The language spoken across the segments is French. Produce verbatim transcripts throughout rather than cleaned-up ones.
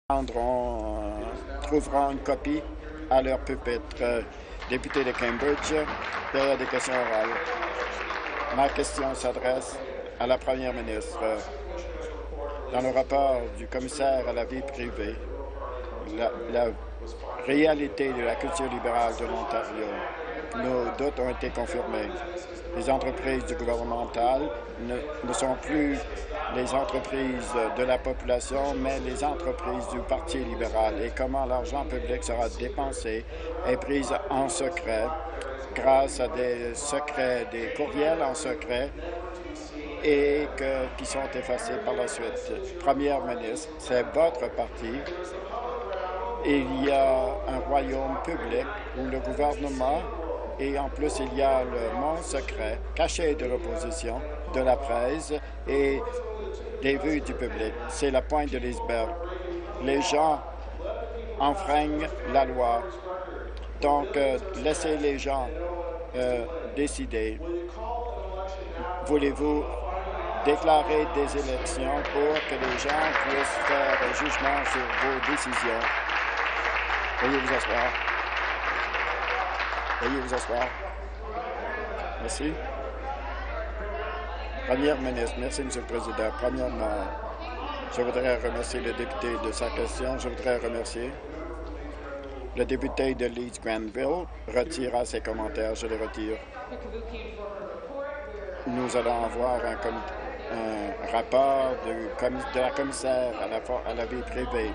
prendront, euh, trouveront une copie à leur pupitre. Euh, député de Cambridge, période des questions orales. Ma question s'adresse à la première ministre. Dans le rapport du commissaire à la vie privée, la, la réalité de la culture libérale de l'Ontario, nos doutes ont été confirmés. Les entreprises du gouvernemental ne, ne sont plus les entreprises de la population, mais les entreprises du Parti libéral, et comment l'argent public sera dépensé est pris en secret grâce à des secrets, des courriels en secret et que, qui sont effacés par la suite. Première ministre, c'est votre parti. Il y a un royaume public où le gouvernement et en plus, il y a le monde secret caché de l'opposition, de la presse et des vues du public. C'est la pointe de l'iceberg. Les gens enfreignent la loi. Donc, euh, laissez les gens euh, décider. Voulez-vous déclarer des élections pour que les gens puissent faire un jugement sur vos décisions? Veuillez vous asseoir. Veuillez vous asseoir. Merci. Première ministre, merci, M. le Président. Premièrement, je voudrais remercier le député de sa question. Je voudrais remercier le député de Leeds-Granville. Retira ses commentaires. Je les retire. Nous allons avoir un, un rapport de, de la commissaire à la, à la vie privée.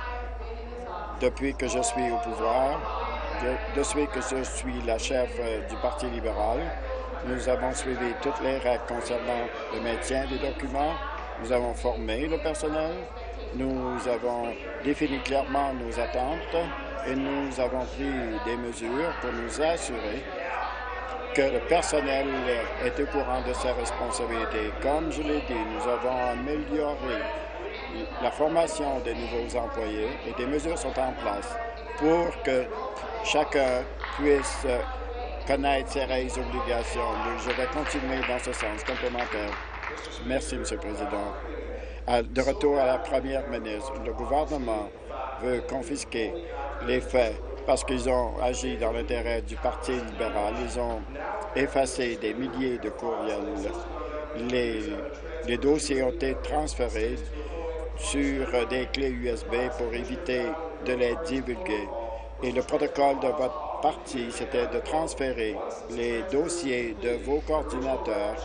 Depuis que je suis au pouvoir, de, depuis que je suis la chef euh, du Parti libéral, nous avons suivi toutes les règles concernant le maintien des documents. Nous avons formé le personnel. Nous avons défini clairement nos attentes et nous avons pris des mesures pour nous assurer que le personnel est au courant de ses responsabilités. Comme je l'ai dit, nous avons amélioré la formation des nouveaux employés et des mesures sont en place pour que chacun puisse connaître ses règles et obligations. Je vais continuer dans ce sens complémentaire. Merci, M. le Président. De retour à la première ministre, le gouvernement veut confisquer les faits parce qu'ils ont agi dans l'intérêt du Parti libéral. Ils ont effacé des milliers de courriels. Les, les dossiers ont été transférés sur des clés U S B pour éviter de les divulguer. Et le protocole de votre parti, c'était de transférer les dossiers de vos coordinateurs.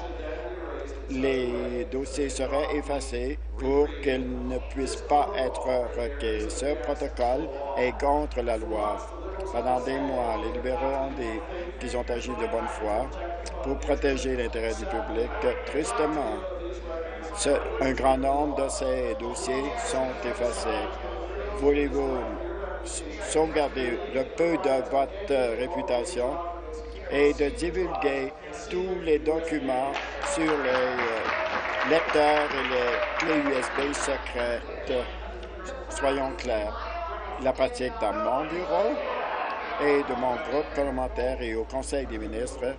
Les dossiers seraient effacés pour qu'ils ne puissent pas être requis. Ce protocole est contre la loi. Pendant des mois, les libéraux ont dit qu'ils ont agi de bonne foi pour protéger l'intérêt du public. Tristement, ce, un grand nombre de ces dossiers sont effacés. Voulez-vous sauvegarder le peu de votre réputation et de divulguer tous les documents sur les euh, lecteurs et les clés U S B secrètes? Soyons clairs, la pratique dans mon bureau et de mon groupe parlementaire et au Conseil des ministres,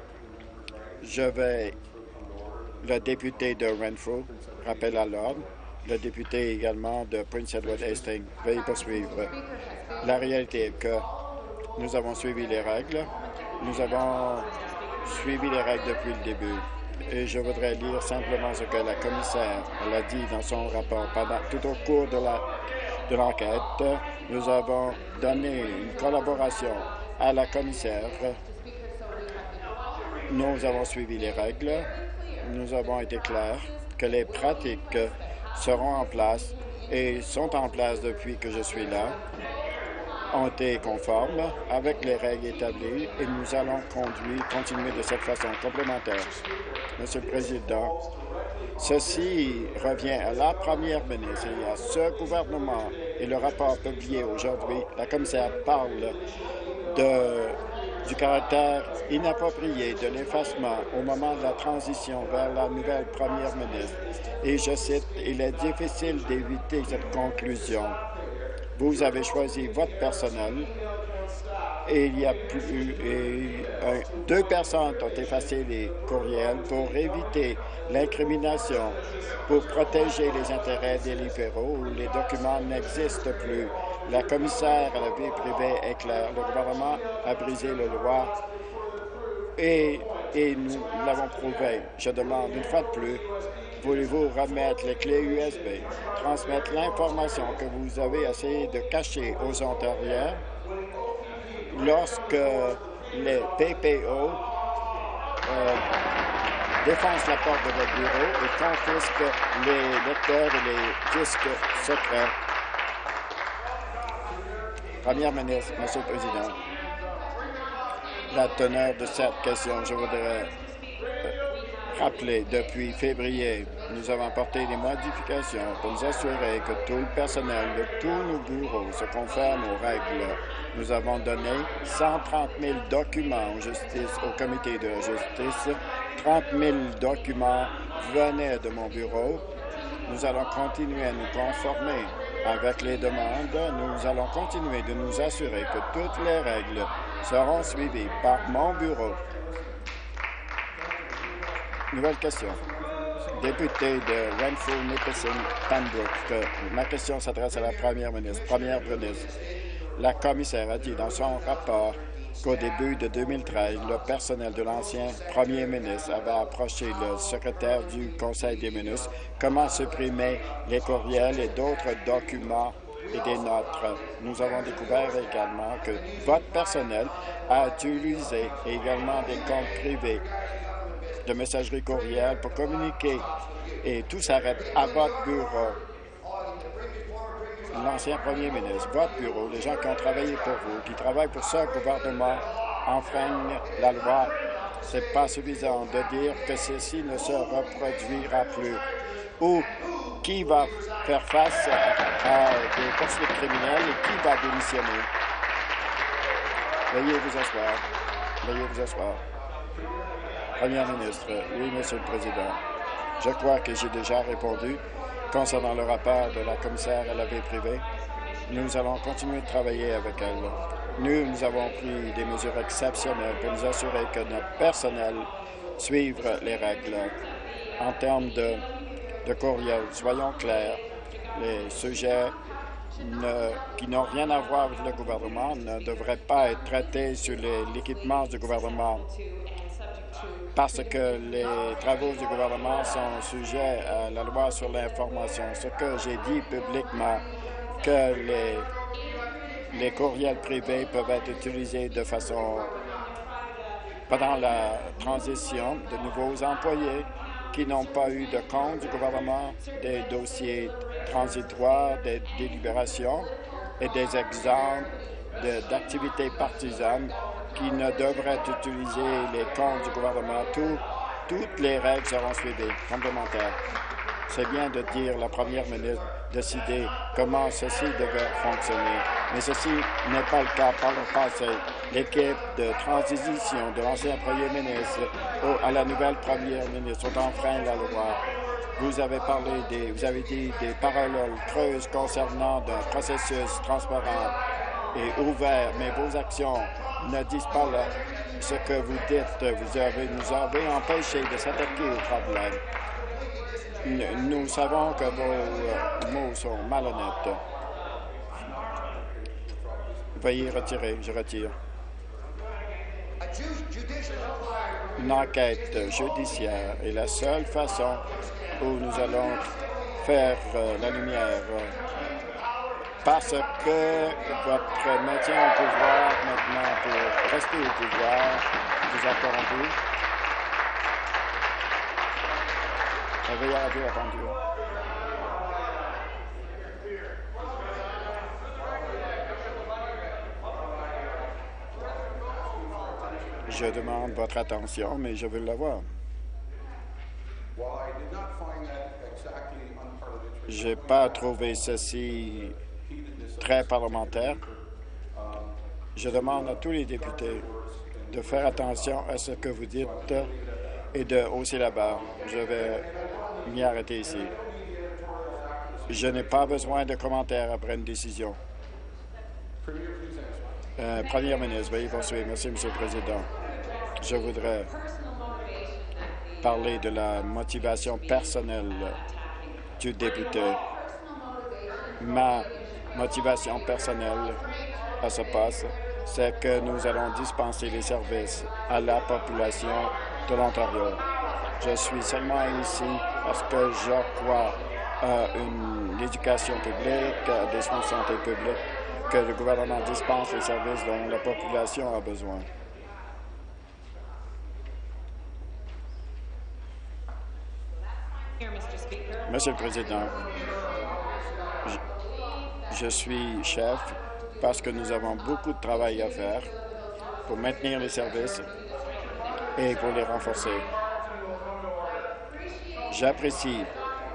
je vais, le député de Renfrew, rappel à l'ordre, le député également de Prince Edward Hastings, veuillez poursuivre. La réalité est que nous avons suivi les règles. Nous avons suivi les règles depuis le début. Et je voudrais lire simplement ce que la commissaire a dit dans son rapport. Pendant, tout au cours de la de l'enquête, nous avons donné une collaboration à la commissaire. Nous avons suivi les règles. Nous avons été clairs que les pratiques seront en place et sont en place depuis que je suis là, ont été conformes avec les règles établies et nous allons conduire, continuer de cette façon complémentaire. Monsieur le Président, ceci revient à la première ministre et à ce gouvernement et le rapport publié aujourd'hui. La commissaire parle de, du caractère inapproprié de l'effacement au moment de la transition vers la nouvelle première ministre. Et je cite, « Il est difficile d'éviter cette conclusion. Vous avez choisi votre personnel Et il y a plus, et, un, deux personnes ont effacé les courriels pour éviter l'incrimination, pour protéger les intérêts des libéraux où les documents n'existent plus. La commissaire à la vie privée est claire. Le gouvernement a brisé la loi et, et nous l'avons prouvé. Je demande une fois de plus, voulez-vous remettre les clés U S B, transmettre l'information que vous avez essayé de cacher aux Ontariens lorsque les P P O euh, défoncent la porte de votre bureau et confisquent les lecteurs et les disques secrets. Première ministre, Monsieur le Président, la teneur de cette question, je voudrais rappeler, depuis février, nous avons apporté des modifications pour nous assurer que tout le personnel de tous nos bureaux se conforme aux règles. Nous avons donné cent trente mille documents aux justice, au comité de la justice. trente mille documents venaient de mon bureau. Nous allons continuer à nous conformer avec les demandes. Nous allons continuer de nous assurer que toutes les règles seront suivies par mon bureau. Nouvelle question. Député de Renfrew, Nipissing, Pembroke. Ma question s'adresse à la première ministre. Première ministre, la commissaire a dit dans son rapport qu'au début de deux mille treize, le personnel de l'ancien premier ministre avait approché le secrétaire du Conseil des ministres comment supprimer les courriels et d'autres documents et des notes. Nous avons découvert également que votre personnel a utilisé également des comptes privés de messagerie courriel pour communiquer et tout s'arrête à votre bureau. L'ancien premier ministre, votre bureau, les gens qui ont travaillé pour vous, qui travaillent pour ce gouvernement, enfreignent la loi. Ce n'est pas suffisant de dire que ceci ne se reproduira plus. Ou qui va faire face à des poursuites criminelles et qui va démissionner. Veuillez vous asseoir. Veuillez vous asseoir. Première ministre, oui, Monsieur le Président. Je crois que j'ai déjà répondu concernant le rapport de la commissaire à la vie privée. Nous allons continuer de travailler avec elle. Nous, nous avons pris des mesures exceptionnelles pour nous assurer que notre personnel suive les règles. En termes de, de courriel, soyons clairs, les sujets ne, qui n'ont rien à voir avec le gouvernement ne devraient pas être traités sur l'équipement du gouvernement, parce que les travaux du gouvernement sont sujets à la loi sur l'information. Ce que j'ai dit publiquement, que les, les courriels privés peuvent être utilisés de façon pendant la transition de nouveaux employés qui n'ont pas eu de compte du gouvernement, des dossiers transitoires, des délibérations et des exemples d'activités partisanes qui ne devraient utiliser les comptes du gouvernement. Tout, toutes les règles seront suivies, complémentaires. C'est bien de dire la première ministre décider comment ceci devait fonctionner, mais ceci n'est pas le cas par le passé. L'équipe de transition de l'ancien premier ministre à la nouvelle première ministre ont enfreint la loi. Vous avez parlé des, vous avez dit des paroles creuses concernant un processus transparent et ouvert, mais vos actions ne disent pas là, ce que vous dites. Vous avez, nous avez empêché de s'attaquer au problème. Nous savons que vos mots sont malhonnêtes. Veuillez retirer, je retire. Une enquête judiciaire est la seule façon où nous allons faire euh, la lumière. Parce que votre maintien au pouvoir maintenant pour rester au pouvoir vous a corrompu. Veuillez arrêter la pendule. Je demande votre attention, mais je veux l'avoir. Je n'ai pas trouvé ceci très parlementaire. Je demande à tous les députés de faire attention à ce que vous dites et de hausser la barre. Je vais m'y arrêter ici. Je n'ai pas besoin de commentaires après une décision. Euh, Première ministre, veuillez poursuivre. Merci, Monsieur le Président. Je voudrais parler de la motivation personnelle du député. Ma motivation personnelle à ce poste, c'est que nous allons dispenser les services à la population de l'Ontario. Je suis seulement ici parce que je crois à une éducation publique, à des soins de santé publique, que le gouvernement dispense les services dont la population a besoin. Monsieur le Président, je, je suis chef parce que nous avons beaucoup de travail à faire pour maintenir les services et pour les renforcer. J'apprécie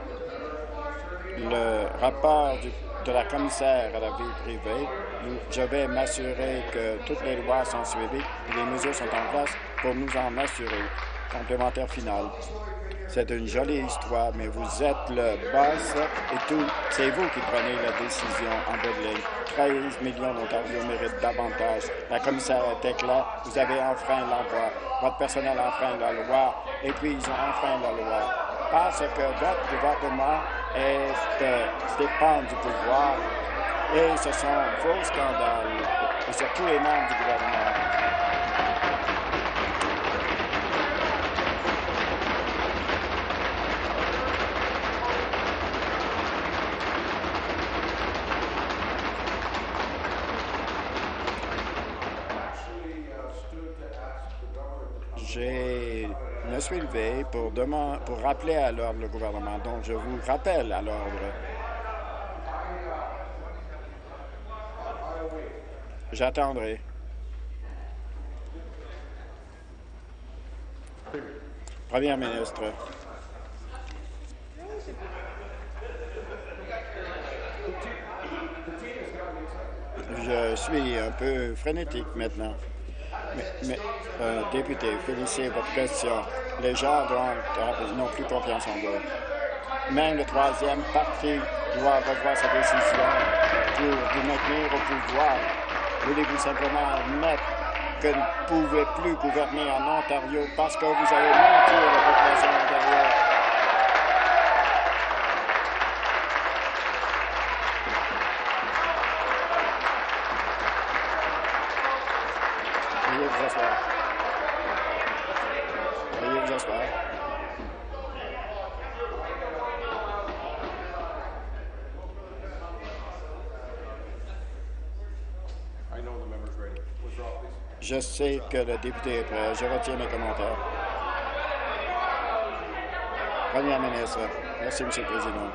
le rapport du, de la commissaire à la vie privée. Je vais m'assurer que toutes les lois sont suivies et les mesures sont en place pour nous en assurer. Complémentaire final. C'est une jolie histoire, mais vous êtes le boss et tout. C'est vous qui prenez la décision en bout de ligne. treize millions d'Ontario méritent davantage. La commissaire était claire. Vous avez enfreint la loi. Votre personnel a enfreint la loi. Et puis, ils ont enfreint la loi. Parce que votre gouvernement est euh, dépend du pouvoir. Et ce sont vos scandales. Et c'est tous les membres du gouvernement. Je me suis levé pour, demander, pour rappeler à l'ordre le gouvernement. Donc, je vous rappelle à l'ordre. J'attendrai. Première ministre. Je suis un peu frénétique maintenant. Mais, mais euh, député, félicitez votre question. Les gens n'ont plus confiance en vous. Même le troisième parti doit revoir sa décision pour vous maintenir au pouvoir. Voulez-vous simplement admettre que vous ne pouvez plus gouverner en Ontario parce que vous avez menti à la population d'Ontario? Veuillez vous asseoir. Veuillez vous asseoir. Je sais que le député est prêt. Je retiens mes commentaires. Première ministre. Merci, Monsieur le Président.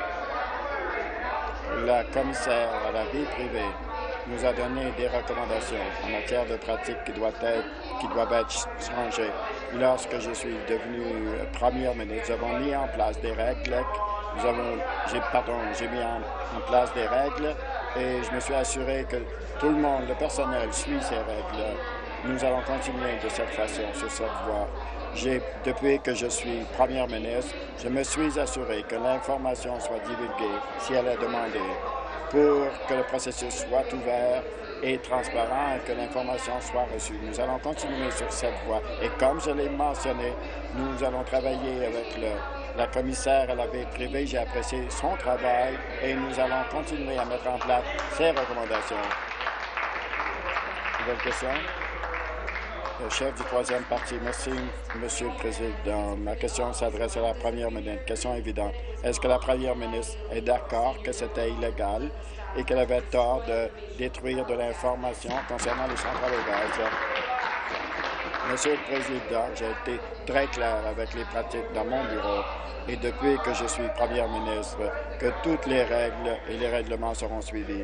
La commissaire à la vie privée nous a donné des recommandations en matière de pratiques qui doivent être, qui doivent être changées. Lorsque je suis devenu première ministre, nous avons mis en place des règles. Nous avons, j'ai, pardon, j'ai mis en, en place des règles et je me suis assuré que tout le monde, le personnel, suit ces règles. Nous allons continuer de cette façon, sur cette voie. J'ai, depuis que je suis première ministre, je me suis assuré que l'information soit divulguée si elle est demandée, pour que le processus soit ouvert et transparent et que l'information soit reçue. Nous allons continuer sur cette voie. Et comme je l'ai mentionné, nous allons travailler avec le, la commissaire à la vie privée. J'ai apprécié son travail et nous allons continuer à mettre en place ses recommandations. Nouvelle question? Le chef du troisième parti. Merci, Monsieur le Président. Ma question s'adresse à la première ministre. Question évidente. Est-ce que la première ministre est d'accord que c'était illégal et qu'elle avait tort de détruire de l'information concernant les centrales au gaz? Monsieur le Président, j'ai été très clair avec les pratiques dans mon bureau et depuis que je suis première ministre, que toutes les règles et les règlements seront suivis.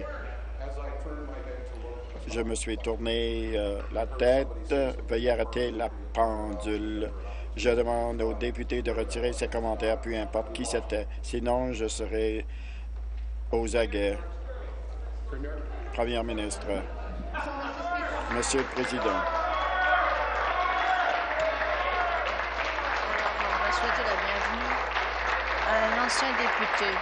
Je me suis tourné euh, la tête. Veuillez arrêter la pendule. Je demande aux députés de retirer ces commentaires, peu importe qui c'était. Sinon, je serai aux aguets. Première ministre. Monsieur le Président. On va souhaiter la bienvenue à un ancien député.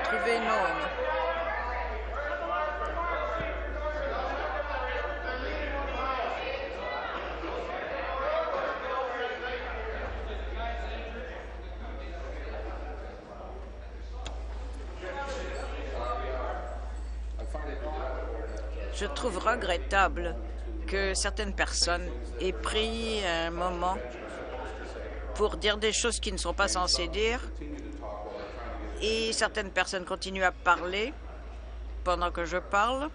trouver Norm. Je trouve regrettable que certaines personnes aient pris un moment pour dire des choses qu'ils ne sont pas censés dire et certaines personnes continuent à parler pendant que je parle.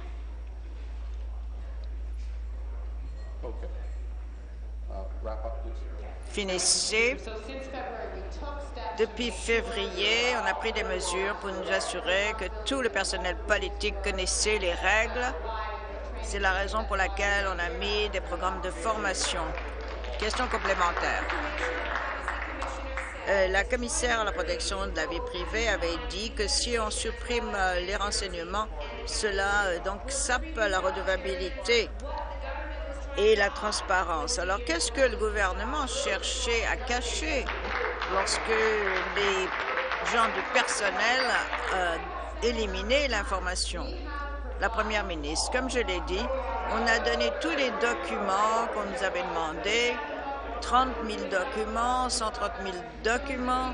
Finissez. Depuis février, on a pris des mesures pour nous assurer que tout le personnel politique connaissait les règles. C'est la raison pour laquelle on a mis des programmes de formation. Question complémentaire. Euh, la commissaire à la protection de la vie privée avait dit que si on supprime euh, les renseignements, cela euh, donc sape la redevabilité et la transparence. Alors, qu'est-ce que le gouvernement cherchait à cacher lorsque les gens du personnel euh, éliminaient l'information? La première ministre, comme je l'ai dit, on a donné tous les documents qu'on nous avait demandés, trente mille documents, cent trente mille documents.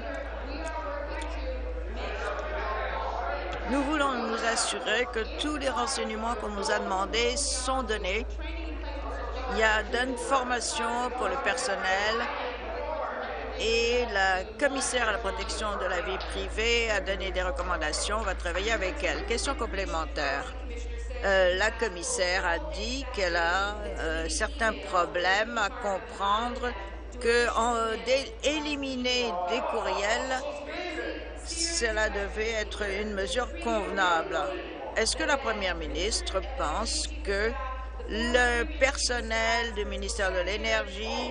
Nous voulons nous assurer que tous les renseignements qu'on nous a demandés sont donnés. Il y a une formation pour le personnel et la commissaire à la protection de la vie privée a donné des recommandations. On va travailler avec elle. Question complémentaire. Euh, la commissaire a dit qu'elle a euh, certains problèmes à comprendre que en, éliminer des courriels, cela devait être une mesure convenable. Est-ce que la première ministre pense que le personnel du ministère de l'Énergie,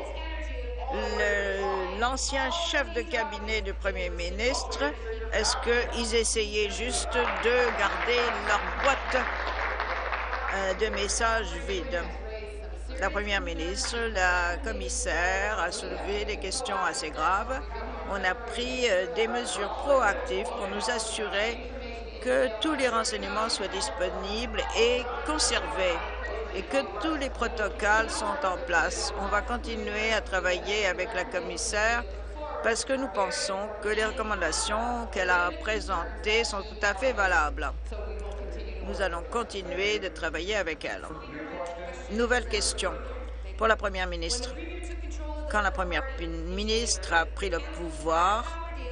l'ancien chef de cabinet du premier ministre, est-ce qu'ils essayaient juste de garder leur boîte de messages vides? La première ministre, la commissaire a soulevé des questions assez graves. On a pris des mesures proactives pour nous assurer que tous les renseignements soient disponibles et conservés et que tous les protocoles sont en place. On va continuer à travailler avec la commissaire parce que nous pensons que les recommandations qu'elle a présentées sont tout à fait valables. Nous allons continuer de travailler avec elle. Nouvelle question pour la première ministre. Quand la première ministre a pris le pouvoir,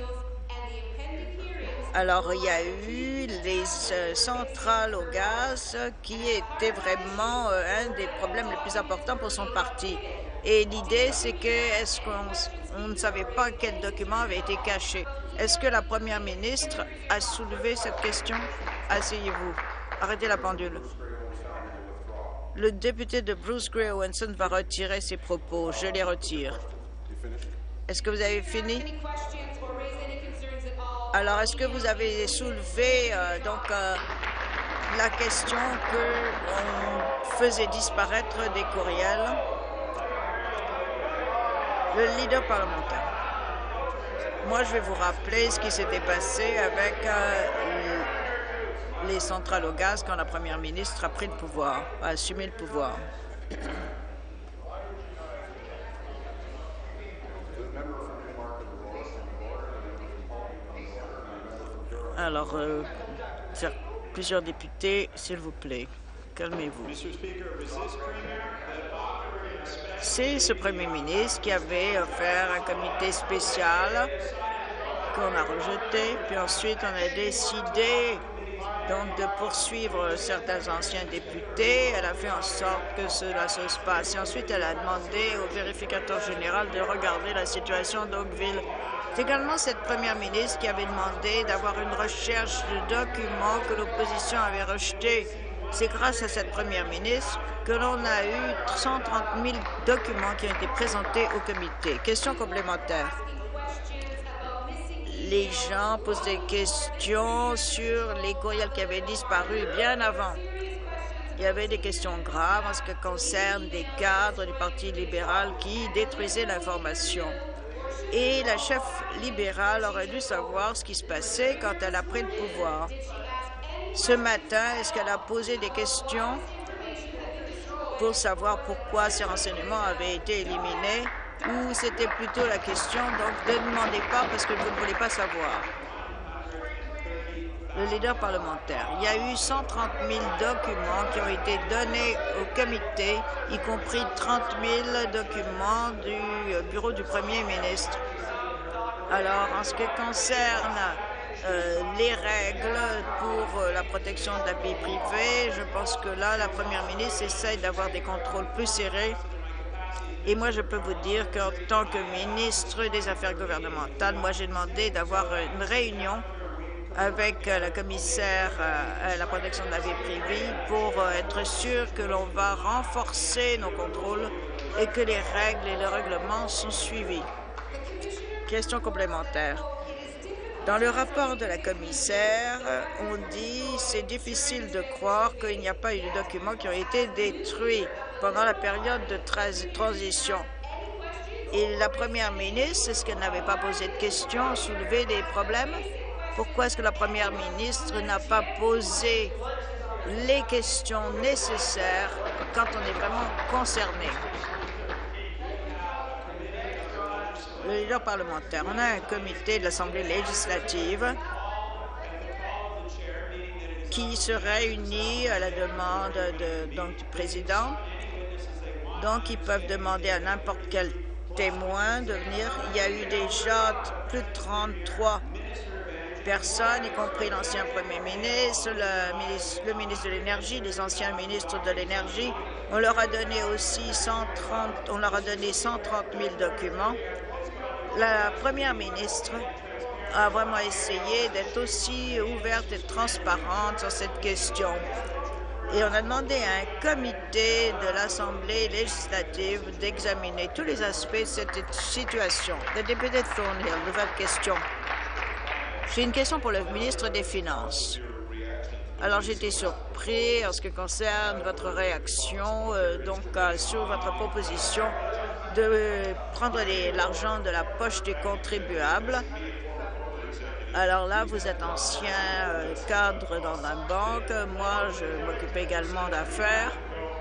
alors il y a eu les euh, centrales au gaz qui étaient vraiment euh, un des problèmes les plus importants pour son parti. Et l'idée, c'est que est-ce qu'on on ne savait pas quel document avait été caché. Est-ce que la première ministre a soulevé cette question? Asseyez-vous. Arrêtez la pendule. Le député de Bruce Gray Owenson va retirer ses propos. Je les retire. Est-ce que vous avez fini? Alors, est-ce que vous avez soulevé euh, donc euh, la question qu'on faisait disparaître des courriels? Le leader parlementaire. Moi, je vais vous rappeler ce qui s'était passé avec euh, les centrales au gaz quand la première ministre a pris le pouvoir, a assumé le pouvoir. Alors, euh, plusieurs députés, s'il vous plaît, calmez-vous. C'est ce premier ministre qui avait offert un comité spécial qu'on a rejeté, puis ensuite on a décidé donc de poursuivre certains anciens députés. Elle a fait en sorte que cela se passe. Et ensuite, elle a demandé au vérificateur général de regarder la situation d'Oakville. C'est également cette première ministre qui avait demandé d'avoir une recherche de documents que l'opposition avait rejetés. C'est grâce à cette première ministre que l'on a eu cent trente mille documents qui ont été présentés au comité. Question complémentaire. Les gens posent des questions sur les courriels qui avaient disparu bien avant. Il y avait des questions graves en ce qui concerne des cadres du Parti libéral qui détruisaient l'information. Et la chef libérale aurait dû savoir ce qui se passait quand elle a pris le pouvoir. Ce matin, est-ce qu'elle a posé des questions pour savoir pourquoi ces renseignements avaient été éliminés, ou c'était plutôt la question, donc, ne demandez pas parce que vous ne voulez pas savoir? Le leader parlementaire. Il y a eu cent trente mille documents qui ont été donnés au comité, y compris trente mille documents du bureau du premier ministre. Alors, en ce qui concerne euh, les règles pour euh, la protection de la vie privée, je pense que là, la première ministre essaye d'avoir des contrôles plus serrés. Et moi, je peux vous dire qu'en tant que ministre des Affaires gouvernementales, moi, j'ai demandé d'avoir une réunion avec la commissaire à la protection de la vie privée pour être sûr que l'on va renforcer nos contrôles et que les règles et les règlements sont suivis. Question complémentaire. Dans le rapport de la commissaire, on dit « c'est difficile de croire qu'il n'y a pas eu de documents qui ont été détruits pendant la période de transition ». Et la première ministre, est-ce qu'elle n'avait pas posé de questions, soulevé des problèmes? Pourquoi est-ce que la première ministre n'a pas posé les questions nécessaires quand on est vraiment concerné? Le leader parlementaire. On a un comité de l'Assemblée législative qui se réunit à la demande de, donc, du président. Donc, ils peuvent demander à n'importe quel témoin de venir. Il y a eu déjà plus de trente-trois personnes, y compris l'ancien premier ministre, le ministre, le ministre de l'Énergie, les anciens ministres de l'Énergie. On leur a donné aussi cent trente, on leur a donné cent trente mille documents. La première ministre a vraiment essayé d'être aussi ouverte et transparente sur cette question. Et on a demandé à un comité de l'Assemblée législative d'examiner tous les aspects de cette situation. Le député de Thornhill, nouvelle question. J'ai une question pour le ministre des Finances. Alors, j'ai été surpris en ce qui concerne votre réaction euh, donc euh, sur votre proposition de prendre l'argent de la poche des contribuables. Alors là, vous êtes ancien euh, cadre dans une banque. Moi, je m'occupe également d'affaires.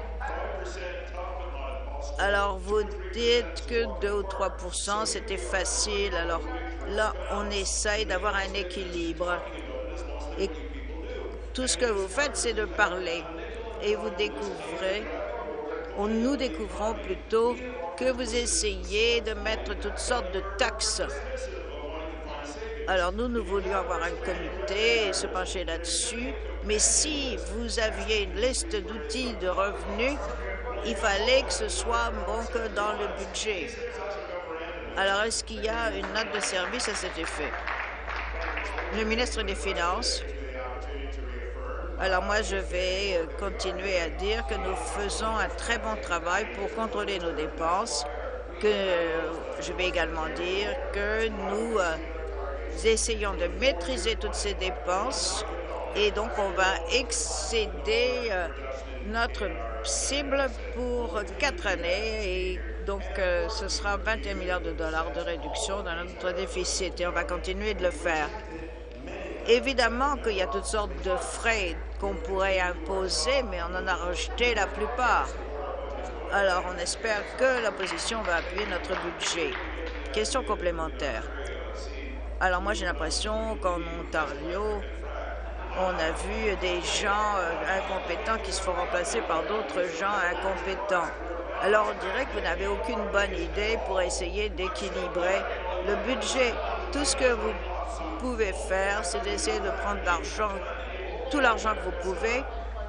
Alors, vous dites que deux ou trois pour cent, c'était facile. Alors là, on essaye d'avoir un équilibre. Et tout ce que vous faites, c'est de parler. Et vous découvrez, ou nous découvrons plutôt, que vous essayez de mettre toutes sortes de taxes. Alors, nous, nous voulions avoir un comité et se pencher là-dessus. Mais si vous aviez une liste d'outils de revenus, il fallait que ce soit bon que dans le budget. Alors, est-ce qu'il y a une note de service à cet effet? Le ministre des Finances. Alors, moi, je vais continuer à dire que nous faisons un très bon travail pour contrôler nos dépenses, que je vais également dire que nous euh, essayons de maîtriser toutes ces dépenses et donc on va excéder euh, notre cible pour quatre années et donc euh, ce sera vingt et un milliards de dollars de réduction dans notre déficit et on va continuer de le faire. Évidemment qu'il y a toutes sortes de frais qu'on pourrait imposer, mais on en a rejeté la plupart. Alors, on espère que l'opposition va appuyer notre budget. Question complémentaire. Alors, moi, j'ai l'impression qu'en Ontario, on a vu des gens euh, incompétents qui se font remplacer par d'autres gens incompétents. Alors, on dirait que vous n'avez aucune bonne idée pour essayer d'équilibrer le budget. Tout ce que vous pouvez faire, c'est d'essayer de prendre l'argent, tout l'argent que vous pouvez,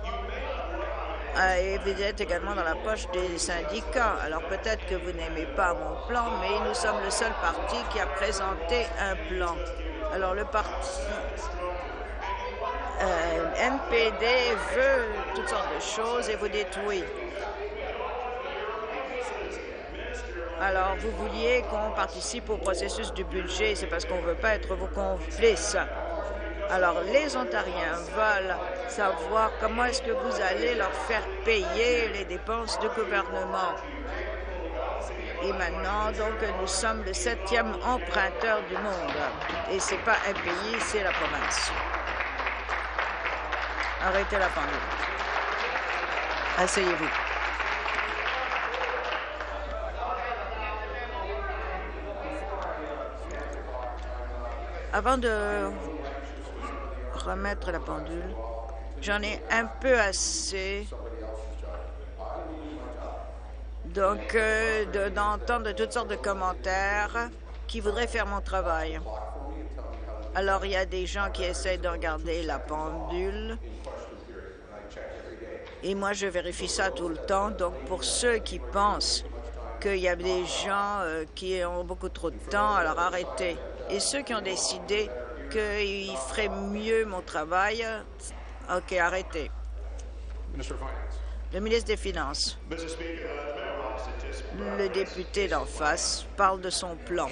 et vous êtes également dans la poche des syndicats. Alors peut-être que vous n'aimez pas mon plan, mais nous sommes le seul parti qui a présenté un plan. Alors le parti euh, N P D veut toutes sortes de choses et vous dites oui. Alors, vous vouliez qu'on participe au processus du budget, c'est parce qu'on ne veut pas être vos complices. Alors, les Ontariens veulent savoir comment est-ce que vous allez leur faire payer les dépenses du gouvernement. Et maintenant, donc, nous sommes le septième emprunteur du monde. Et ce n'est pas un pays, c'est la province. Arrêtez la pendule. Asseyez-vous. Avant de remettre la pendule, j'en ai un peu assez donc euh, d'entendre toutes sortes de commentaires qui voudraient faire mon travail. Alors, il y a des gens qui essayent de regarder la pendule et moi, je vérifie ça tout le temps. Donc, pour ceux qui pensent qu'il y a des gens euh, qui ont beaucoup trop de temps, alors arrêtez. Et ceux qui ont décidé qu'ils feraient mieux mon travail, OK, arrêtez. Le ministre des Finances. Le député d'en face parle de son plan.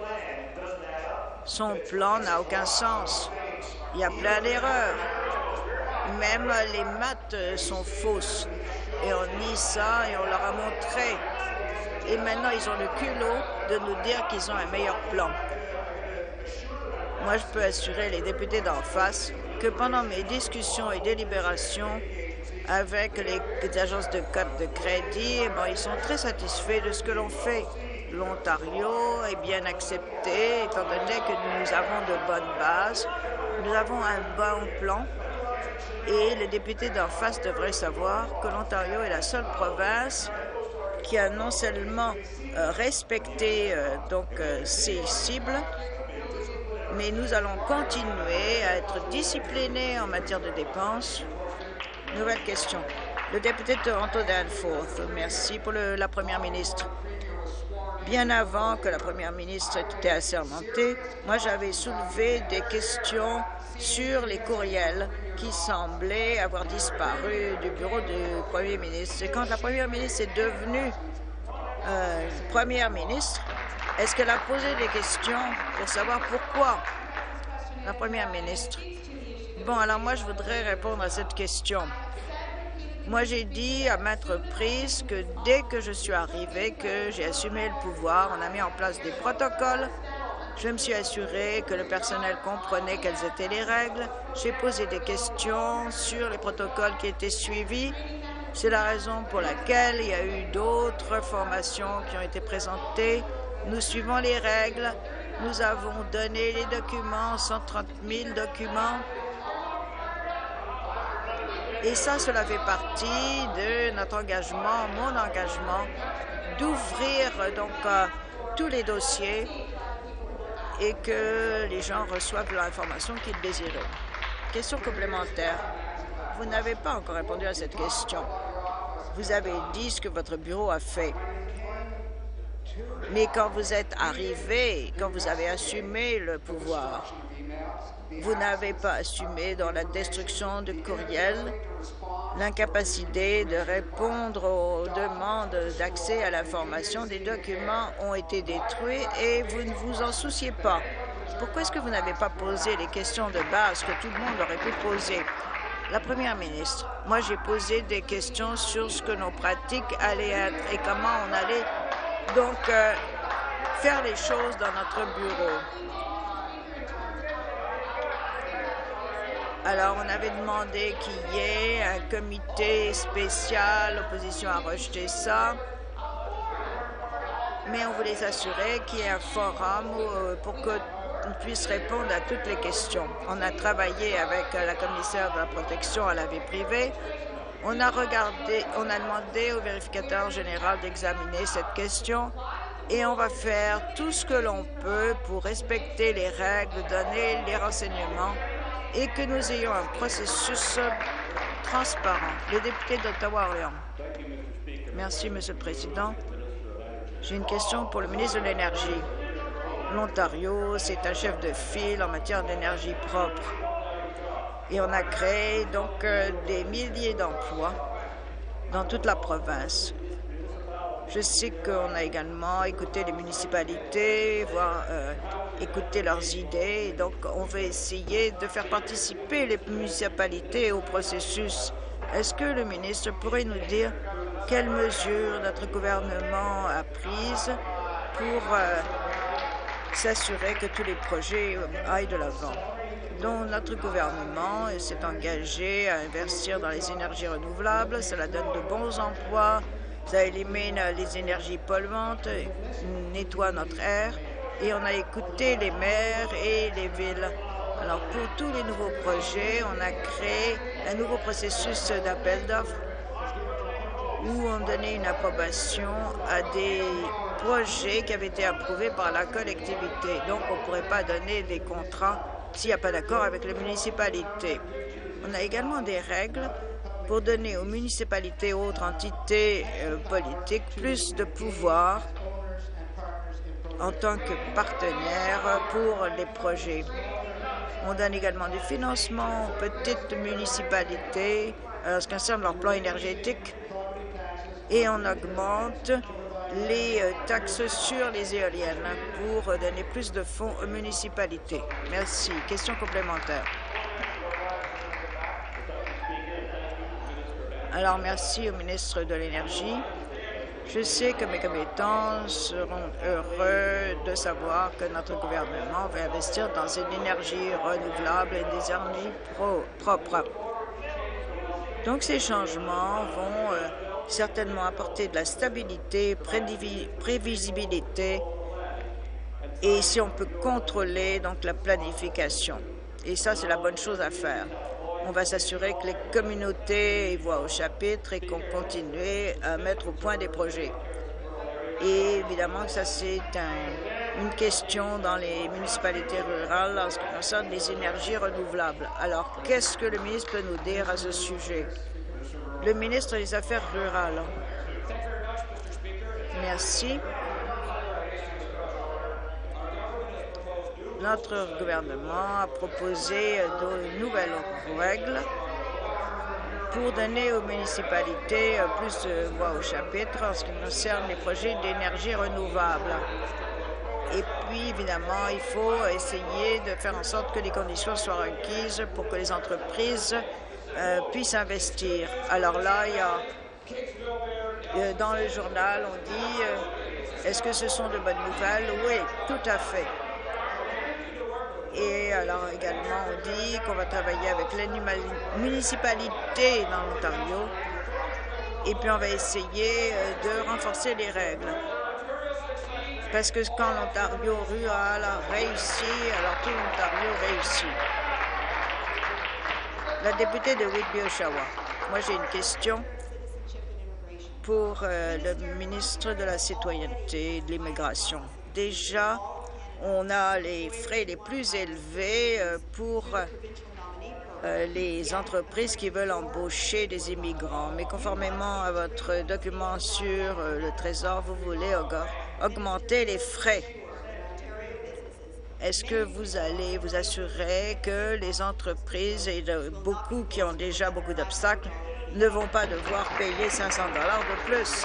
Son plan n'a aucun sens. Il y a plein d'erreurs. Même les maths sont fausses. Et on nie ça et on leur a montré. Et maintenant, ils ont le culot de nous dire qu'ils ont un meilleur plan. Moi, je peux assurer les députés d'en face que pendant mes discussions et délibérations avec les agences de cote de crédit, eh bien, ils sont très satisfaits de ce que l'on fait. L'Ontario est bien accepté, étant donné que nous avons de bonnes bases, nous avons un bon plan, et les députés d'en face devraient savoir que l'Ontario est la seule province qui a non seulement euh, respecté euh, donc, euh, ses cibles, mais nous allons continuer à être disciplinés en matière de dépenses. Nouvelle question. Le député de Toronto Danforth. Merci pour le, la première ministre. Bien avant que la première ministre était assermentée, moi j'avais soulevé des questions sur les courriels qui semblaient avoir disparu du bureau du premier ministre. Et quand la première ministre est devenue euh, première ministre, est-ce qu'elle a posé des questions pour savoir pourquoi? La première ministre. Bon, alors moi, je voudrais répondre à cette question. Moi, j'ai dit à maintes reprises que dès que je suis arrivée, que j'ai assumé le pouvoir, on a mis en place des protocoles. Je me suis assurée que le personnel comprenait quelles étaient les règles. J'ai posé des questions sur les protocoles qui étaient suivis. C'est la raison pour laquelle il y a eu d'autres formations qui ont été présentées. Nous suivons les règles. Nous avons donné les documents, cent trente mille documents. Et ça, cela fait partie de notre engagement, mon engagement, d'ouvrir donc euh, tous les dossiers et que les gens reçoivent l'information qu'ils désiraient. Question complémentaire. Vous n'avez pas encore répondu à cette question. Vous avez dit ce que votre bureau a fait. Mais quand vous êtes arrivé, quand vous avez assumé le pouvoir, vous n'avez pas assumé dans la destruction de courriels l'incapacité de répondre aux demandes d'accès à l'information. Des documents ont été détruits et vous ne vous en souciez pas. Pourquoi est-ce que vous n'avez pas posé les questions de base que tout le monde aurait pu poser? La première ministre, moi j'ai posé des questions sur ce que nos pratiques allaient être et comment on allait donc euh, faire les choses dans notre bureau. Alors, on avait demandé qu'il y ait un comité spécial, l'opposition a rejeté ça, mais on voulait s'assurer qu'il y ait un forum pour qu'on puisse répondre à toutes les questions. On a travaillé avec la commissaire de la protection à la vie privée. On a regardé, on a demandé au vérificateur général d'examiner cette question et on va faire tout ce que l'on peut pour respecter les règles, donner les renseignements et que nous ayons un processus transparent. Le député d'Ottawa-Orléans. Merci, Monsieur le Président. J'ai une question pour le ministre de l'Énergie. L'Ontario, c'est un chef de file en matière d'énergie propre. Et on a créé donc euh, des milliers d'emplois dans toute la province. Je sais qu'on a également écouté les municipalités, voir, euh, écouter leurs idées. Et donc, on va essayer de faire participer les municipalités au processus Est-ce que le ministre pourrait nous dire quelles mesures notre gouvernement a prises pour euh, s'assurer que tous les projets aillent de l'avant? Donc, notre gouvernement s'est engagé à investir dans les énergies renouvelables. Cela donne de bons emplois, ça élimine les énergies polluantes, nettoie notre air, et on a écouté les maires et les villes. Alors, pour tous les nouveaux projets, on a créé un nouveau processus d'appel d'offres où on donnait une approbation à des projets qui avaient été approuvés par la collectivité. Donc, on ne pourrait pas donner des contrats s'il n'y a pas d'accord avec les municipalités. On a également des règles pour donner aux municipalités et autres entités euh, politiques plus de pouvoir en tant que partenaires pour les projets. On donne également du financement aux petites municipalités en ce qui concerne leur plan énergétique et on augmente les taxes sur les éoliennes pour donner plus de fonds aux municipalités. Merci. Question complémentaire. Alors, merci au ministre de l'Énergie. Je sais que mes commettants seront heureux de savoir que notre gouvernement va investir dans une énergie renouvelable et des énergies pro propres. Donc, ces changements vont euh, certainement apporter de la stabilité, prévisibilité et si on peut contrôler donc la planification. Et ça, c'est la bonne chose à faire. On va s'assurer que les communautés y voient au chapitre et qu'on continue à mettre au point des projets. Et évidemment que ça, c'est un, une question dans les municipalités rurales en ce qui concerne les énergies renouvelables. Alors, qu'est-ce que le ministre peut nous dire à ce sujet? Le ministre des Affaires rurales. Merci. Notre gouvernement a proposé de nouvelles règles pour donner aux municipalités plus de voix au chapitre en ce qui concerne les projets d'énergie renouvelable. Et puis, évidemment, il faut essayer de faire en sorte que les conditions soient requises pour que les entreprises euh, puissent investir. Alors là, il y a, euh, dans le journal, on dit euh, est-ce que ce sont de bonnes nouvelles? Oui, tout à fait. Et alors également, on dit qu'on va travailler avec les municipalités dans l'Ontario et puis on va essayer de renforcer les règles. Parce que quand l'Ontario rural a réussi, alors tout l'Ontario réussit. La députée de Whitby-Oshawa. Moi, j'ai une question pour euh, le ministre de la Citoyenneté et de l'Immigration. Déjà, on a les frais les plus élevés pour les entreprises qui veulent embaucher des immigrants. Mais conformément à votre document sur le Trésor, vous voulez augmenter les frais. Est-ce que vous allez vous assurer que les entreprises, et beaucoup qui ont déjà beaucoup d'obstacles, ne vont pas devoir payer cinq cents dollars de plus?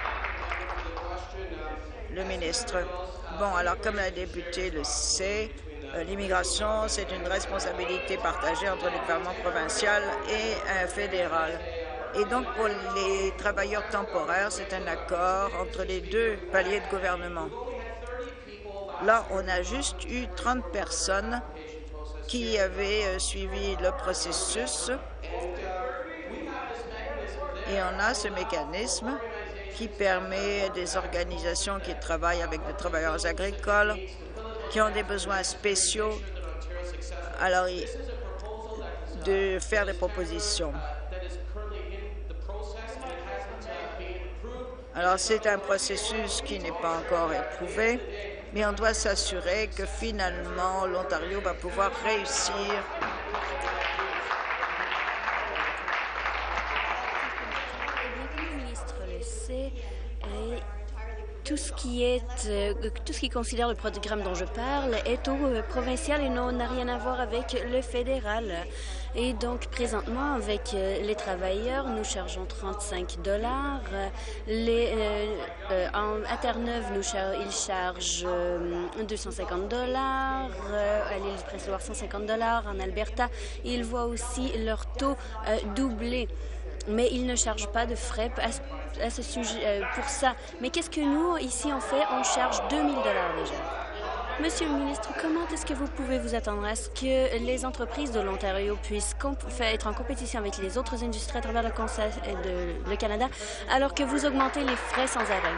Le ministre. Bon, alors, comme la députée le sait, euh, l'immigration, c'est une responsabilité partagée entre le gouvernement provincial et un fédéral. Et donc, pour les travailleurs temporaires, c'est un accord entre les deux paliers de gouvernement. Là, on a juste eu trente personnes qui avaient euh, suivi le processus et on a ce mécanisme qui permet à des organisations qui travaillent avec des travailleurs agricoles, qui ont des besoins spéciaux, alors de faire des propositions. Alors, c'est un processus qui n'est pas encore éprouvé, mais on doit s'assurer que finalement, l'Ontario va pouvoir réussir Et tout ce qui est, euh, tout ce qui considère le programme dont je parle est au euh, provincial et n'a rien à voir avec le fédéral. Et donc, présentement, avec euh, les travailleurs, nous chargeons trente-cinq dollars. Les, euh, euh, à Terre-Neuve, nous char ils chargent euh, deux cent cinquante dollars. Euh, à l'île du Prince-Édouard, cent cinquante dollars. En Alberta, ils voient aussi leur taux euh, doubler. mais ils ne chargent pas de frais à, à ce sujet, euh, pour ça. Mais qu'est-ce que nous, ici, on fait? On charge deux mille dollars déjà. Monsieur le ministre, comment est-ce que vous pouvez vous attendre à ce que les entreprises de l'Ontario puissent être en compétition avec les autres industries à travers le, de, le Canada, alors que vous augmentez les frais sans arrêt?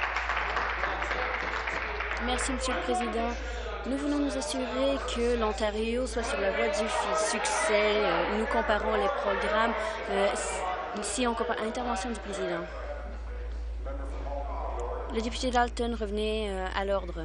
Merci, Monsieur le Président. Nous voulons nous assurer que l'Ontario soit sur la voie du succès. Nous comparons les programmes. Euh, si on compare intervention du président. Le député Dalton, revenez euh, à l'ordre.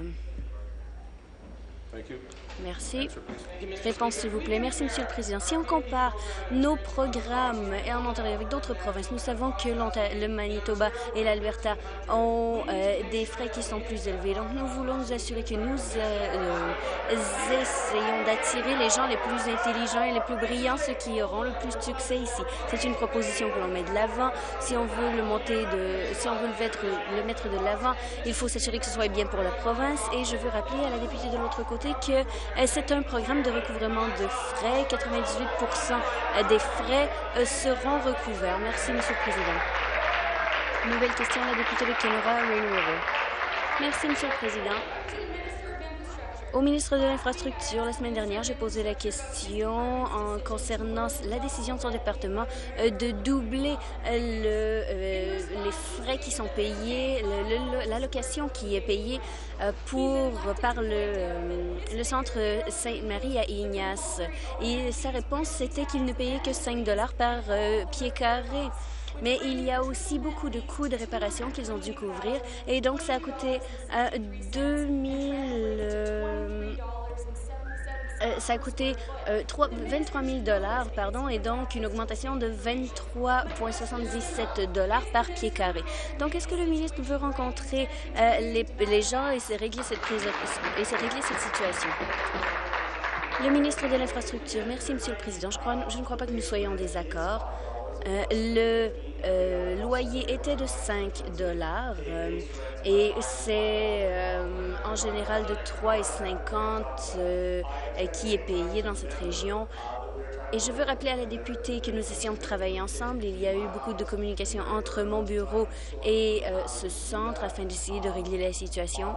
Merci. Réponse, s'il vous plaît. Merci, Monsieur le Président. Si on compare nos programmes en Ontario avec d'autres provinces, nous savons que le Manitoba et l'Alberta ont euh, des frais qui sont plus élevés. Donc, nous voulons nous assurer que nous euh, euh, essayons d'attirer les gens les plus intelligents et les plus brillants, ceux qui auront le plus de succès ici. C'est une proposition que l'on met de l'avant. Si on veut le monter de, si on veut le mettre, le mettre de l'avant, il faut s'assurer que ce soit bien pour la province. Et je veux rappeler à la députée de l'autre côté que c'est un programme de recouvrement de frais. quatre-vingt-dix-huit pour cent des frais seront recouverts. Merci, Monsieur le Président. Nouvelle question à la députée de Kenora, Rain River. Merci, Monsieur le Président. Au ministre de l'Infrastructure, la semaine dernière, j'ai posé la question en concernant la décision de son département euh, de doubler euh, le, euh, les frais qui sont payés, l'allocation qui est payée euh, pour, par le, euh, le centre Sainte-Marie à Ignace. Et sa réponse, c'était qu'il ne payait que cinq dollars par euh, pied carré. Mais il y a aussi beaucoup de coûts de réparation qu'ils ont dû couvrir. Et donc, ça a coûté euh, deux mille... Euh, euh, ça a coûté euh, vingt-trois mille dollars, pardon, et donc une augmentation de vingt-trois virgule soixante-dix-sept dollars par pied carré. Donc, est-ce que le ministre veut rencontrer euh, les, les gens et se régler cette, prise, et se régler cette situation? Le ministre de l'Infrastructure. Merci, Monsieur le Président. Je, crois, je ne crois pas que nous soyons en désaccord. Euh, le euh, loyer était de cinq dollars euh, et c'est euh, en général de trois dollars cinquante euh, qui est payé dans cette région. Et je veux rappeler à la députée que nous essayons de travailler ensemble. Il y a eu beaucoup de communication entre mon bureau et euh, ce centre afin d'essayer de régler la situation.